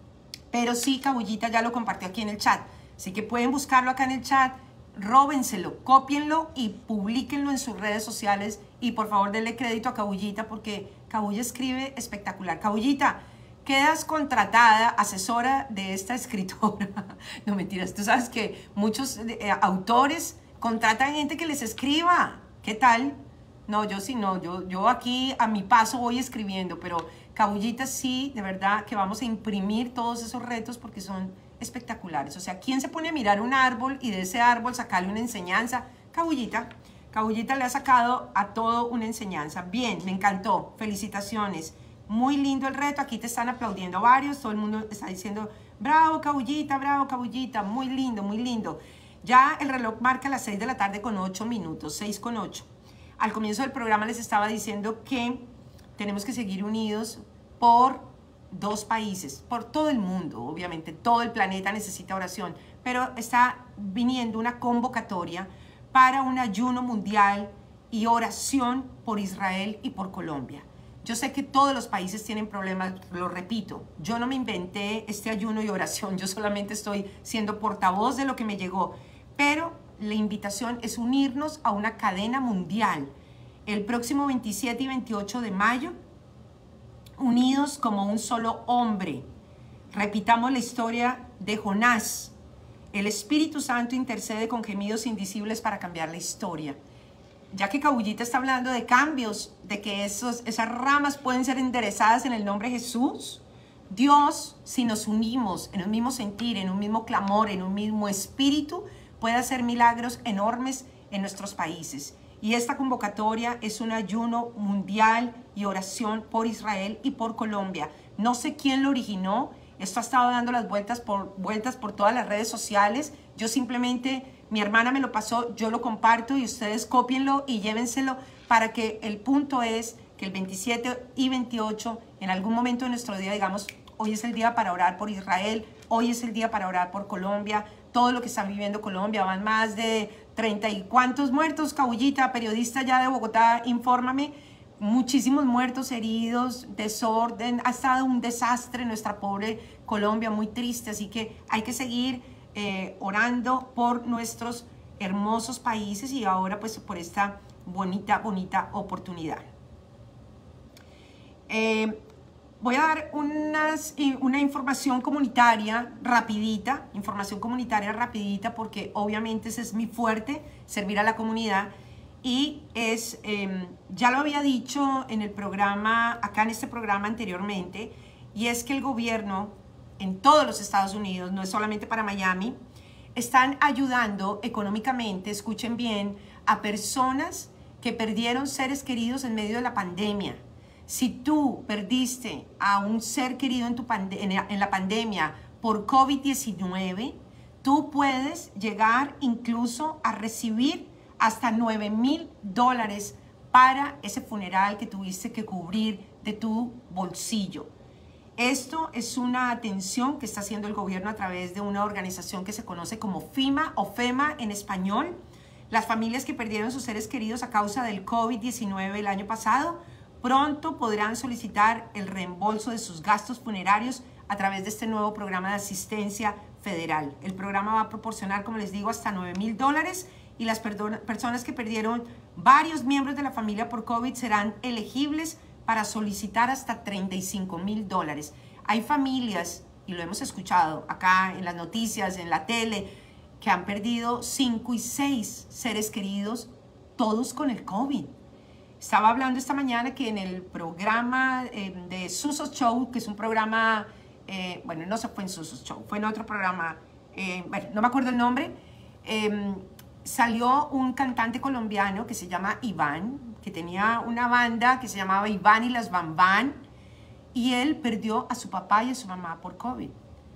Pero sí, Cabullita ya lo compartió aquí en el chat. Así que pueden buscarlo acá en el chat, róbenselo, cópienlo y publíquenlo en sus redes sociales. Y por favor denle crédito a Cabullita porque Cabulla escribe espectacular. Cabullita, quedas contratada, asesora de esta escritora. No, mentiras, tú sabes que muchos eh, autores contratan gente que les escriba. ¿Qué tal? No, yo sí no, yo, yo aquí a mi paso voy escribiendo, pero Cabullita sí, de verdad que vamos a imprimir todos esos retos porque son espectaculares. O sea, ¿quién se pone a mirar un árbol y de ese árbol sacarle una enseñanza? Cabullita. Cabullita le ha sacado a todo una enseñanza. Bien, me encantó. Felicitaciones. Muy lindo el reto. Aquí te están aplaudiendo varios. Todo el mundo está diciendo, bravo, Cabullita, bravo, Cabullita. Muy lindo, muy lindo. Ya el reloj marca las seis de la tarde con ocho minutos. seis con ocho. Al comienzo del programa les estaba diciendo que tenemos que seguir unidos por dos países, por todo el mundo, obviamente, todo el planeta necesita oración, pero está viniendo una convocatoria para un ayuno mundial y oración por Israel y por Colombia. Yo sé que todos los países tienen problemas, lo repito, yo no me inventé este ayuno y oración, yo solamente estoy siendo portavoz de lo que me llegó, pero la invitación es unirnos a una cadena mundial el próximo veintisiete y veintiocho de mayo, unidos como un solo hombre. Repitamos la historia de Jonás. El Espíritu Santo intercede con gemidos indecibles para cambiar la historia. Ya que Cabullita está hablando de cambios, de que esos, esas ramas pueden ser enderezadas en el nombre de Jesús, Dios, si nos unimos en un mismo sentir, en un mismo clamor, en un mismo espíritu, puede hacer milagros enormes en nuestros países. Y esta convocatoria es un ayuno mundial y oración por Israel y por Colombia. No sé quién lo originó. Esto ha estado dando las vueltas por, vueltas por todas las redes sociales. Yo simplemente, mi hermana me lo pasó, yo lo comparto y ustedes cópienlo y llévenselo para que el punto es que el veintisiete y veintiocho, en algún momento de nuestro día, digamos, hoy es el día para orar por Israel, hoy es el día para orar por Colombia, todo lo que está viviendo Colombia, van más de treinta y cuantos muertos, Cabullita, periodista ya de Bogotá, infórmame, muchísimos muertos, heridos, desorden, ha estado un desastre en nuestra pobre Colombia, muy triste, así que hay que seguir eh, orando por nuestros hermosos países y ahora pues por esta bonita, bonita oportunidad. Eh, Voy a dar unas, una información comunitaria rapidita, información comunitaria rapidita porque obviamente ese es mi fuerte, servir a la comunidad y es, eh, ya lo había dicho en el programa, acá en este programa anteriormente, y es que el gobierno en todos los Estados Unidos, no es solamente para Miami, están ayudando económicamente, escuchen bien, a personas que perdieron seres queridos en medio de la pandemia. Si tú perdiste a un ser querido en, tu en la pandemia por COVID diecinueve, tú puedes llegar incluso a recibir hasta nueve mil dólares para ese funeral que tuviste que cubrir de tu bolsillo. Esto es una atención que está haciendo el gobierno a través de una organización que se conoce como FEMA o FEMA en español. Las familias que perdieron sus seres queridos a causa del COVID diecinueve el año pasado pronto podrán solicitar el reembolso de sus gastos funerarios a través de este nuevo programa de asistencia federal. El programa va a proporcionar, como les digo, hasta nueve mil dólares y las personas que perdieron varios miembros de la familia por COVID serán elegibles para solicitar hasta treinta y cinco mil dólares. Hay familias, y lo hemos escuchado acá en las noticias, en la tele, que han perdido cinco y seis seres queridos, todos con el COVID. Estaba hablando esta mañana que en el programa eh, de Suso Show, que es un programa, eh, bueno, no se fue en Suso Show, fue en otro programa, eh, bueno, no me acuerdo el nombre, eh, salió un cantante colombiano que se llama Iván, que tenía una banda que se llamaba Iván y las Bambán, y él perdió a su papá y a su mamá por COVID.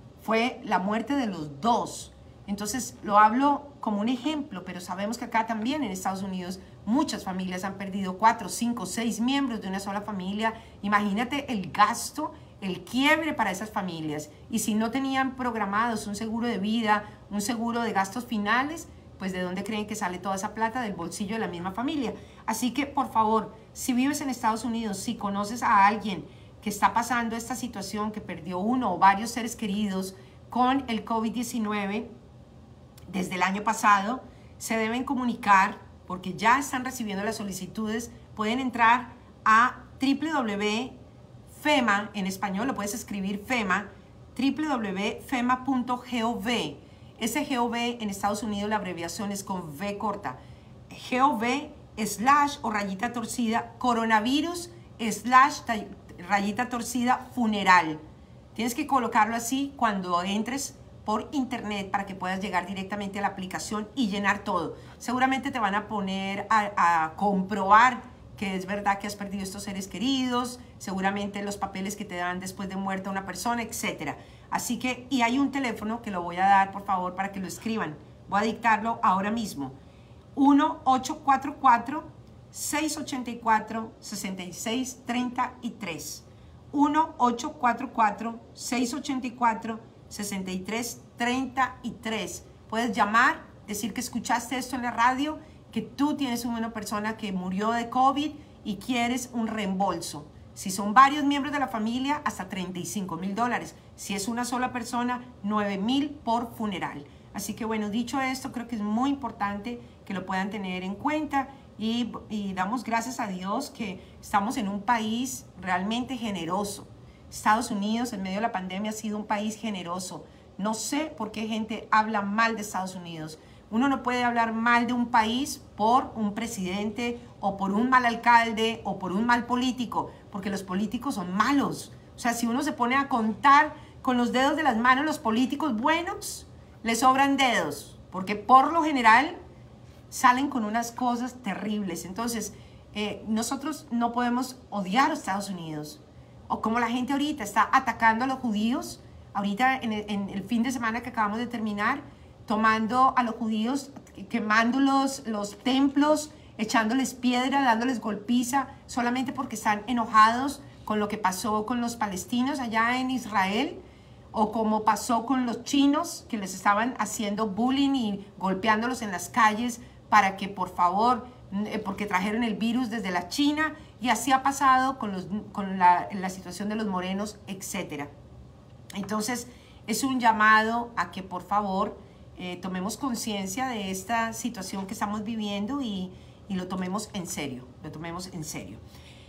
Fue la muerte de los dos. Entonces lo hablo como un ejemplo, pero sabemos que acá también en Estados Unidos muchas familias han perdido cuatro, cinco, seis miembros de una sola familia. Imagínate el gasto, el quiebre para esas familias. Y si no tenían programados un seguro de vida, un seguro de gastos finales, pues ¿de dónde creen que sale toda esa plata? Del bolsillo de la misma familia. Así que, por favor, si vives en Estados Unidos, si conoces a alguien que está pasando esta situación, que perdió uno o varios seres queridos con el COVID diecinueve desde el año pasado, se deben comunicar porque ya están recibiendo las solicitudes. Pueden entrar a w w w punto fema, en español lo puedes escribir FEMA, w w w punto fema punto gov. Ese gov en Estados Unidos la abreviación es con V corta. Gov slash o rayita torcida coronavirus slash rayita torcida funeral. Tienes que colocarlo así cuando entres por internet para que puedas llegar directamente a la aplicación y llenar todo. Seguramente te van a poner a, a comprobar que es verdad que has perdido estos seres queridos, seguramente los papeles que te dan después de muerta una persona, etcétera. Así que, y hay un teléfono que lo voy a dar, por favor, para que lo escriban. Voy a dictarlo ahora mismo. uno ocho cuatro cuatro, seis ocho cuatro, seis seis tres tres. uno ocho cuatro cuatro, seis ocho cuatro, seis tres tres tres. Puedes llamar, decir que escuchaste esto en la radio, que tú tienes una persona que murió de COVID y quieres un reembolso. Si son varios miembros de la familia, hasta treinta y cinco mil dólares. Si es una sola persona, nueve mil por funeral. Así que bueno, dicho esto, creo que es muy importante que lo puedan tener en cuenta y, y damos gracias a Dios que estamos en un país realmente generoso. Estados Unidos en medio de la pandemia ha sido un país generoso. No sé por qué gente habla mal de Estados Unidos. Uno no puede hablar mal de un país por un presidente o por un mal alcalde o por un mal político, porque los políticos son malos. O sea, si uno se pone a contar con los dedos de las manos los políticos buenos, les sobran dedos, porque por lo general salen con unas cosas terribles. Entonces, eh, nosotros no podemos odiar a Estados Unidos. O como la gente ahorita está atacando a los judíos, ahorita en el, en el fin de semana que acabamos de terminar, tomando a los judíos, quemando los, los templos, echándoles piedra, dándoles golpiza, solamente porque están enojados con lo que pasó con los palestinos allá en Israel, o como pasó con los chinos, que les estaban haciendo bullying y golpeándolos en las calles para que, por favor, eh, porque trajeron el virus desde la China, y así ha pasado con, los, con la, la situación de los morenos, etcétera. Entonces, es un llamado a que, por favor, eh, tomemos conciencia de esta situación que estamos viviendo y, y lo tomemos en serio, lo tomemos en serio.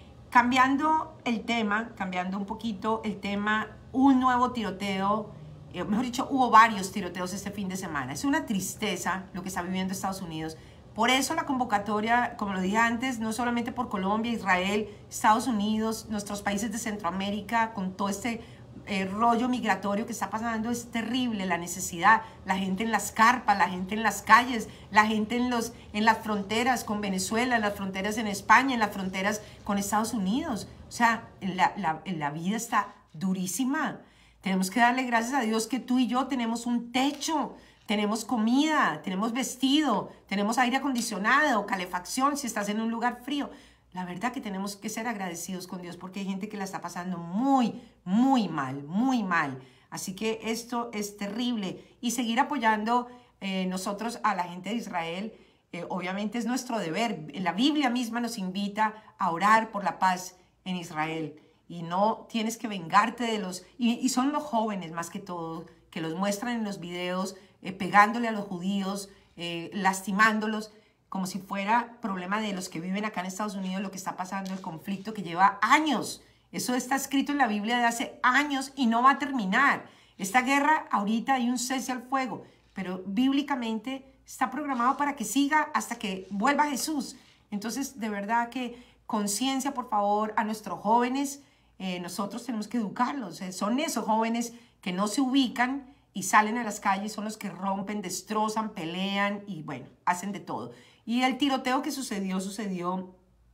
Cambiando el tema, cambiando un poquito el tema, un nuevo tiroteo, eh, mejor dicho, hubo varios tiroteos este fin de semana. Es una tristeza lo que está viviendo Estados Unidos. Por eso la convocatoria, como lo dije antes, no solamente por Colombia, Israel, Estados Unidos, nuestros países de Centroamérica, con todo este eh, rollo migratorio que está pasando, es terrible la necesidad. La gente en las carpas, la gente en las calles, la gente en, los, en las fronteras con Venezuela, en las fronteras en España, en las fronteras con Estados Unidos. O sea, la, la, la vida está durísima. Tenemos que darle gracias a Dios que tú y yo tenemos un techo, tenemos comida, tenemos vestido, tenemos aire acondicionado, calefacción si estás en un lugar frío. La verdad que tenemos que ser agradecidos con Dios porque hay gente que la está pasando muy, muy mal, muy mal. Así que esto es terrible. Y seguir apoyando eh, nosotros a la gente de Israel, eh, obviamente es nuestro deber. La Biblia misma nos invita a orar por la paz en Israel. Y no tienes que vengarte de los... Y, y son los jóvenes más que todo, que los muestran en los videos, eh, pegándole a los judíos, eh, lastimándolos, como si fuera problema de los que viven acá en Estados Unidos, lo que está pasando, el conflicto que lleva años. Eso está escrito en la Biblia de hace años y no va a terminar. Esta guerra, ahorita hay un cese al fuego, pero bíblicamente está programado para que siga hasta que vuelva Jesús. Entonces, de verdad que conciencia, por favor, a nuestros jóvenes. Eh, nosotros tenemos que educarlos. Eh, son esos jóvenes que no se ubican y salen a las calles, son los que rompen, destrozan, pelean y, bueno, hacen de todo. Y el tiroteo que sucedió, sucedió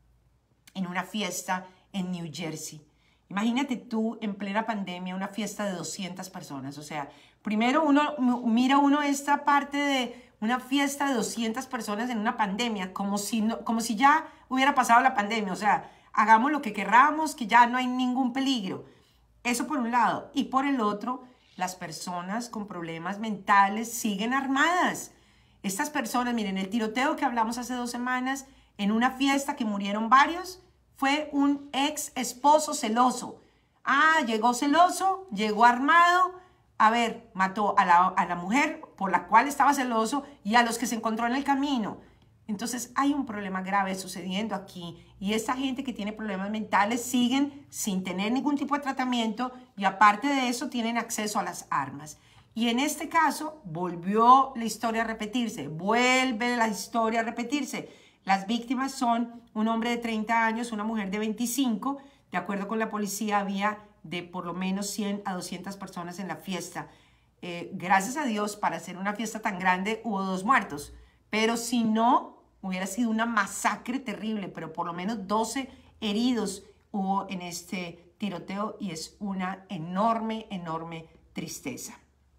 en una fiesta en New Jersey. Imagínate tú en plena pandemia una fiesta de doscientas personas. O sea, primero uno mira uno esta parte de una fiesta de doscientas personas en una pandemia, como si, no, como si ya hubiera pasado la pandemia. O sea, hagamos lo que querramos, que ya no hay ningún peligro. Eso por un lado. Y por el otro, las personas con problemas mentales siguen armadas. Estas personas, miren, el tiroteo que hablamos hace dos semanas en una fiesta que murieron varios, fue un ex esposo celoso. Ah, llegó celoso, llegó armado. A ver, mató a la, a la mujer por la cual estaba celoso y a los que se encontró en el camino. Entonces hay un problema grave sucediendo aquí y esta gente que tiene problemas mentales siguen sin tener ningún tipo de tratamiento y aparte de eso tienen acceso a las armas. Y en este caso volvió la historia a repetirse, vuelve la historia a repetirse. Las víctimas son un hombre de treinta años, una mujer de veinticinco. De acuerdo con la policía, había de por lo menos cien a doscientas personas en la fiesta. Eh, gracias a Dios, para hacer una fiesta tan grande, hubo dos muertos. Pero si no, hubiera sido una masacre terrible. Pero por lo menos doce heridos hubo en este tiroteo y es una enorme, enorme tristeza.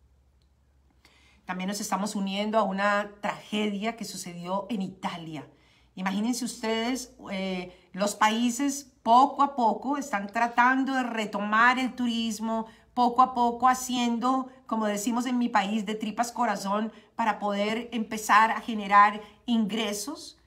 También nos estamos uniendo a una tragedia que sucedió en Italia. Imagínense ustedes, eh, los países poco a poco están tratando de retomar el turismo, poco a poco haciendo, como decimos en mi país, de tripas corazón para poder empezar a generar ingresos.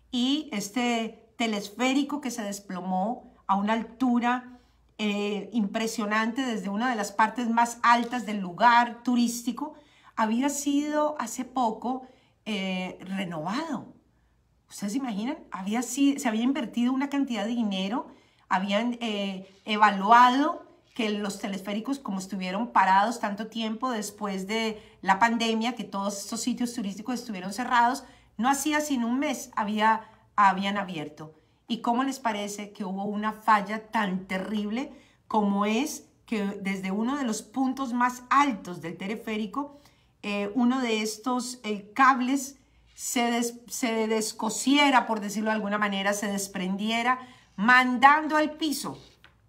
Y este telesférico que se desplomó a una altura eh, impresionante desde una de las partes más altas del lugar turístico, había sido hace poco eh, renovado. ¿Ustedes se imaginan? Había sido, se había invertido una cantidad de dinero, habían eh, evaluado que los telesféricos, como estuvieron parados tanto tiempo después de la pandemia, que todos estos sitios turísticos estuvieron cerrados, no hacía sino un mes había, habían abierto. ¿Y cómo les parece que hubo una falla tan terrible como es que desde uno de los puntos más altos del teleférico, eh, uno de estos eh, cables se, des, se descosiera, por decirlo de alguna manera, se desprendiera, mandando al piso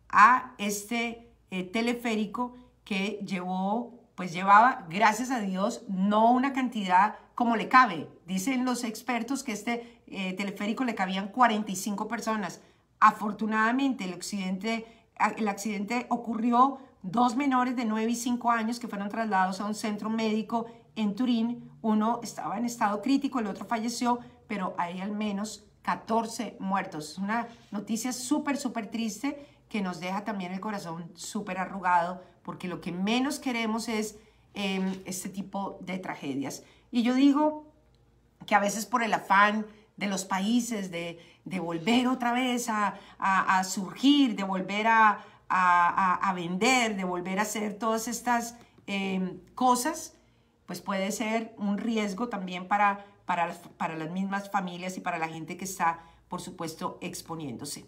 a este eh, teleférico que llevó, pues llevaba, gracias a Dios, no una cantidad como le cabe. Dicen los expertos que este eh, teleférico le cabían cuarenta y cinco personas. Afortunadamente, el accidente, el accidente ocurrió, dos menores de nueve y cinco años que fueron trasladados a un centro médico en Turín. Uno estaba en estado crítico, el otro falleció, pero hay al menos catorce muertos. Es una noticia súper, súper triste que nos deja también el corazón súper arrugado, porque lo que menos queremos es eh, este tipo de tragedias. Y yo digo que a veces por el afán de los países de, de volver otra vez a, a, a surgir, de volver a, a, a vender, de volver a hacer todas estas eh, cosas, pues puede ser un riesgo también para, para, para las mismas familias y para la gente que está, por supuesto, exponiéndose.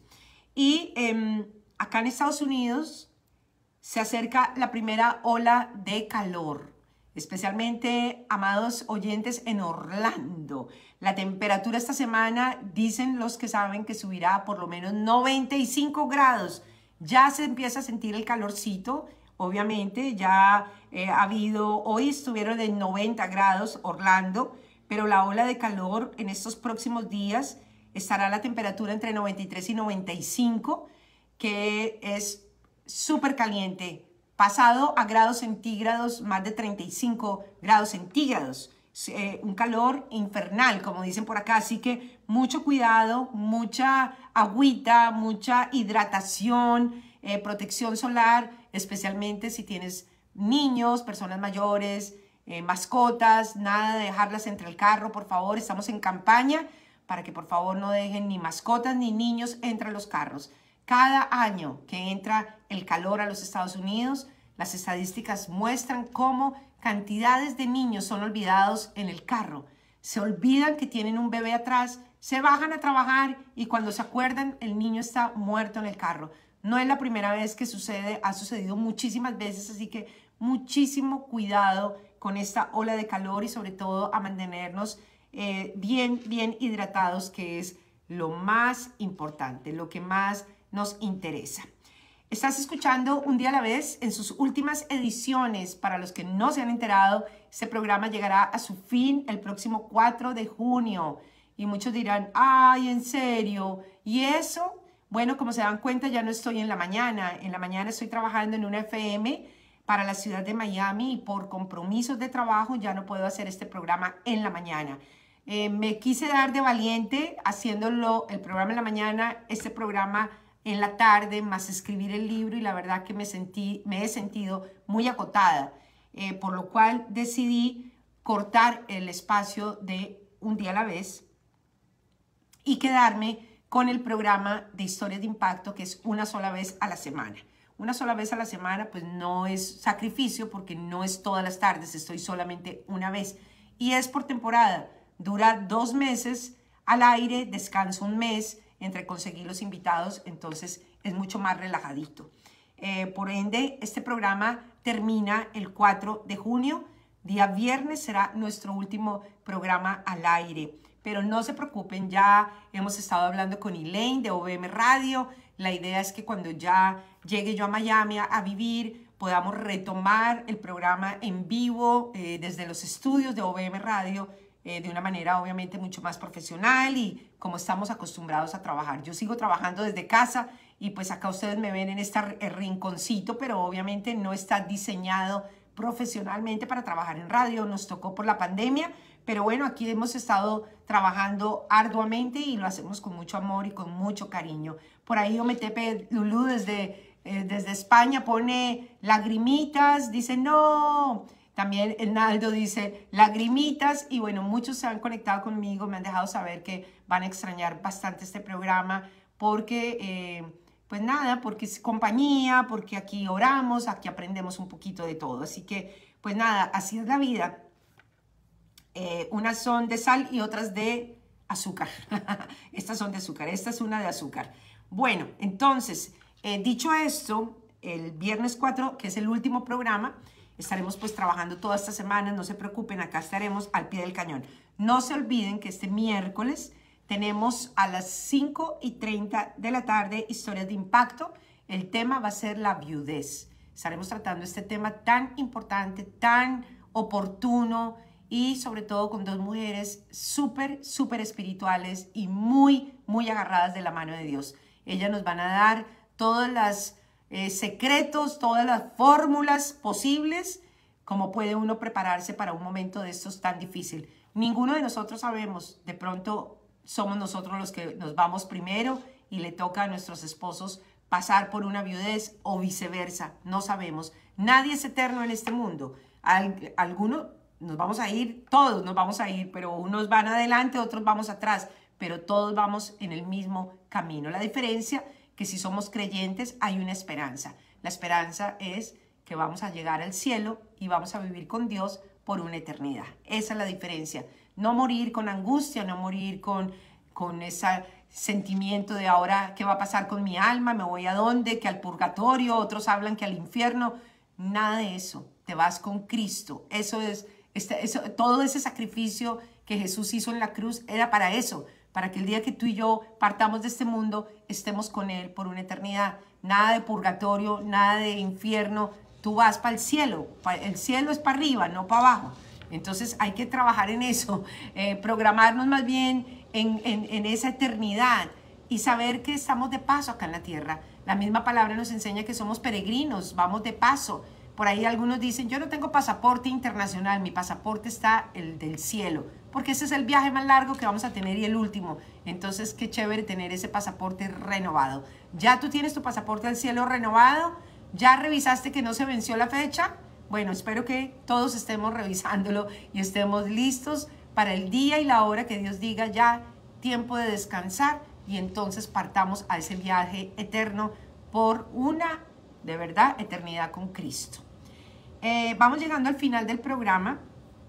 Y eh, acá en Estados Unidos se acerca la primera ola de calor, especialmente, amados oyentes, en Orlando. La temperatura esta semana, dicen los que saben, que subirá a por lo menos noventa y cinco grados. Ya se empieza a sentir el calorcito. Obviamente ya eh, ha habido, hoy estuvieron en noventa grados Orlando, pero la ola de calor en estos próximos días estará la temperatura entre noventa y tres y noventa y cinco, que es súper caliente, pasado a grados centígrados, más de treinta y cinco grados centígrados. eh, un calor infernal, como dicen por acá. Así que mucho cuidado, mucha agüita, mucha hidratación, eh, protección solar, especialmente si tienes niños, personas mayores, eh, mascotas, nada de dejarlas entre el carro, por favor. Estamos en campaña para que por favor no dejen ni mascotas ni niños entre los carros. Cada año que entra el calor a los Estados Unidos, las estadísticas muestran cómo cantidades de niños son olvidados en el carro. Se olvidan que tienen un bebé atrás, se bajan a trabajar y cuando se acuerdan el niño está muerto en el carro. No es la primera vez que sucede, ha sucedido muchísimas veces, así que muchísimo cuidado con esta ola de calor y sobre todo a mantenernos eh, bien, bien hidratados, que es lo más importante, lo que más nos interesa. Estás escuchando Un Día a la Vez en sus últimas ediciones. Para los que no se han enterado, este programa llegará a su fin el próximo cuatro de junio. Y muchos dirán, ay, ¿en serio? ¿Y eso? Bueno, como se dan cuenta, ya no estoy en la mañana. En la mañana estoy trabajando en una F M para la ciudad de Miami y por compromisos de trabajo ya no puedo hacer este programa en la mañana. Eh, me quise dar de valiente haciéndolo el programa en la mañana, este programa en la tarde, más escribir el libro, y la verdad que me, sentí, me he sentido muy acotada, eh, por lo cual decidí cortar el espacio de Un Día a la Vez y quedarme con el programa de Historias de Impacto, que es una sola vez a la semana. Una sola vez a la semana pues no es sacrificio porque no es todas las tardes, estoy solamente una vez y es por temporada, dura dos meses al aire, descanso un mes entre conseguir los invitados, entonces es mucho más relajadito. Eh, por ende, este programa termina el cuatro de junio, día viernes será nuestro último programa al aire. Pero no se preocupen, ya hemos estado hablando con Elaine de O V M Radio. La idea es que cuando ya llegue yo a Miami a, a vivir, podamos retomar el programa en vivo eh, desde los estudios de O V M Radio, eh, de una manera obviamente mucho más profesional y como estamos acostumbrados a trabajar. Yo sigo trabajando desde casa y pues acá ustedes me ven en este rinconcito, pero obviamente no está diseñado profesionalmente para trabajar en radio. Nos tocó por la pandemia, pero bueno, aquí hemos estado trabajando arduamente y lo hacemos con mucho amor y con mucho cariño. Por ahí Ometepe Lulú desde, eh, desde España pone lagrimitas, dice no. También Naldo dice lagrimitas y bueno, muchos se han conectado conmigo, me han dejado saber que van a extrañar bastante este programa porque, eh, pues nada, porque es compañía, porque aquí oramos, aquí aprendemos un poquito de todo. Así que, pues nada, así es la vida. Eh, unas son de sal y otras de azúcar. Estas son de azúcar, esta es una de azúcar. Bueno, entonces, eh, dicho esto, el viernes cuatro, que es el último programa, estaremos pues trabajando toda esta semana, no se preocupen, acá estaremos al pie del cañón. No se olviden que este miércoles tenemos a las cinco y treinta de la tarde Historias de Impacto. El tema va a ser la viudez. Estaremos tratando este tema tan importante, tan oportuno y sobre todo con dos mujeres súper, súper espirituales y muy, muy agarradas de la mano de Dios. Ellas nos van a dar todas las Eh, secretos, todas las fórmulas posibles, cómo puede uno prepararse para un momento de estos tan difícil. Ninguno de nosotros sabemos, de pronto somos nosotros los que nos vamos primero y le toca a nuestros esposos pasar por una viudez o viceversa, no sabemos. Nadie es eterno en este mundo. Al, algunos nos vamos a ir, todos nos vamos a ir, pero unos van adelante, otros vamos atrás, pero todos vamos en el mismo camino. La diferencia que si somos creyentes hay una esperanza. La esperanza es que vamos a llegar al cielo y vamos a vivir con Dios por una eternidad. Esa es la diferencia. No morir con angustia, no morir con, con ese sentimiento de ahora qué va a pasar con mi alma, me voy a dónde, que al purgatorio, otros hablan que al infierno. Nada de eso. Te vas con Cristo. Eso es, este, eso, todo ese sacrificio que Jesús hizo en la cruz era para eso, para que el día que tú y yo partamos de este mundo, estemos con Él por una eternidad. Nada de purgatorio, nada de infierno. Tú vas para el cielo. El cielo es para arriba, no para abajo. Entonces hay que trabajar en eso, eh, programarnos más bien en, en, en esa eternidad y saber que estamos de paso acá en la tierra. La misma palabra nos enseña que somos peregrinos, vamos de paso. Por ahí algunos dicen, yo no tengo pasaporte internacional, mi pasaporte está el del cielo, porque ese es el viaje más largo que vamos a tener y el último. Entonces, qué chévere tener ese pasaporte renovado. ¿Ya tú tienes tu pasaporte del cielo renovado? ¿Ya revisaste que no se venció la fecha? Bueno, espero que todos estemos revisándolo y estemos listos para el día y la hora que Dios diga ya, tiempo de descansar, y entonces partamos a ese viaje eterno por una, de verdad, eternidad con Cristo. Eh, vamos llegando al final del programa.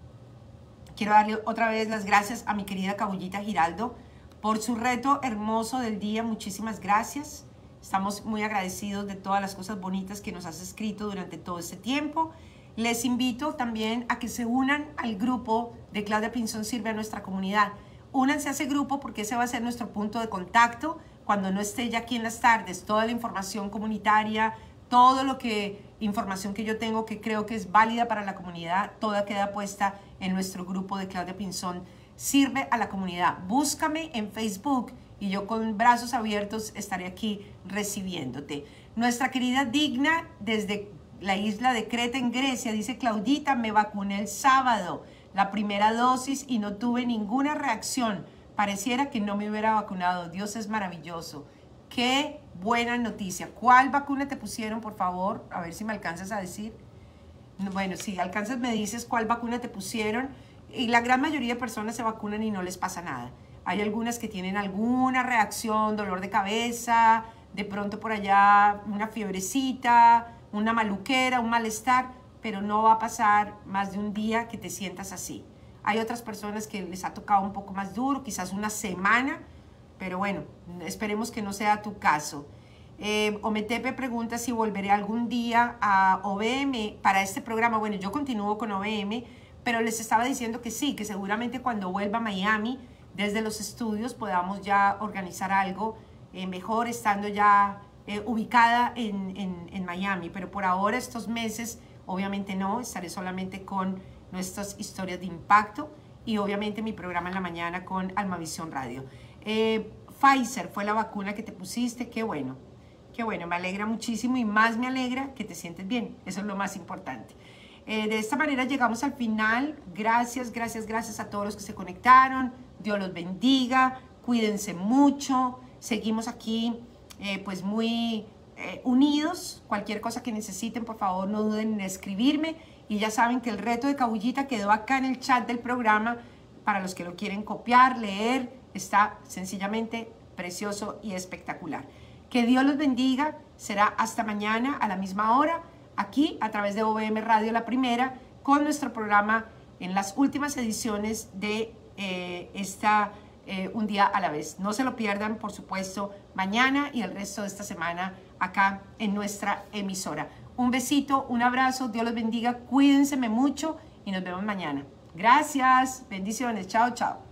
Quiero darle otra vez las gracias a mi querida Cabullita Giraldo por su reto hermoso del día. Muchísimas gracias. Estamos muy agradecidos de todas las cosas bonitas que nos has escrito durante todo este tiempo. Les invito también a que se unan al grupo de Claudia Pinzón Sirve a Nuestra Comunidad. Únanse a ese grupo porque ese va a ser nuestro punto de contacto cuando no esté ya aquí en las tardes. Toda la información comunitaria, todo lo que, información que yo tengo que creo que es válida para la comunidad, toda queda puesta en nuestro grupo de Claudia Pinzón Sirve a la Comunidad. Búscame en Facebook y yo con brazos abiertos estaré aquí recibiéndote. Nuestra querida Digna desde la isla de Creta en Grecia dice, Claudita, me vacuné el sábado, la primera dosis y no tuve ninguna reacción. Pareciera que no me hubiera vacunado. Dios es maravilloso. Qué buena noticia. ¿Cuál vacuna te pusieron, por favor? A ver si me alcanzas a decir. Bueno, si alcanzas me dices cuál vacuna te pusieron. Y la gran mayoría de personas se vacunan y no les pasa nada. Hay algunas que tienen alguna reacción, dolor de cabeza, de pronto por allá una fiebrecita, una maluquera, un malestar, pero no va a pasar más de un día que te sientas así. Hay otras personas que les ha tocado un poco más duro, quizás una semana, pero bueno, esperemos que no sea tu caso. Eh, Ometepe pregunta si volveré algún día a O V M para este programa. Bueno, yo continúo con O V M, pero les estaba diciendo que sí, que seguramente cuando vuelva a Miami, desde los estudios, podamos ya organizar algo eh, mejor, estando ya eh, ubicada en, en, en Miami. Pero por ahora, estos meses, obviamente no, estaré solamente con nuestras historias de impacto y obviamente mi programa en la mañana con Almavisión Radio. Eh, Pfizer fue la vacuna que te pusiste, qué bueno, qué bueno, me alegra muchísimo y más me alegra que te sientes bien, eso es lo más importante. Eh, de esta manera llegamos al final. Gracias, gracias, gracias a todos los que se conectaron. Dios los bendiga, cuídense mucho, seguimos aquí eh, pues muy eh, unidos. Cualquier cosa que necesiten, por favor, no duden en escribirme. Y ya saben que el reto de Cabullita quedó acá en el chat del programa. Para los que lo quieren copiar, leer, está sencillamente precioso y espectacular. Que Dios los bendiga. Será hasta mañana a la misma hora, aquí a través de O V M Radio La Primera, con nuestro programa en las últimas ediciones de eh, esta eh, Un Día a la Vez. No se lo pierdan, por supuesto, mañana y el resto de esta semana acá en nuestra emisora. Un besito, un abrazo, Dios los bendiga, cuídense mucho y nos vemos mañana. Gracias, bendiciones, chao, chao.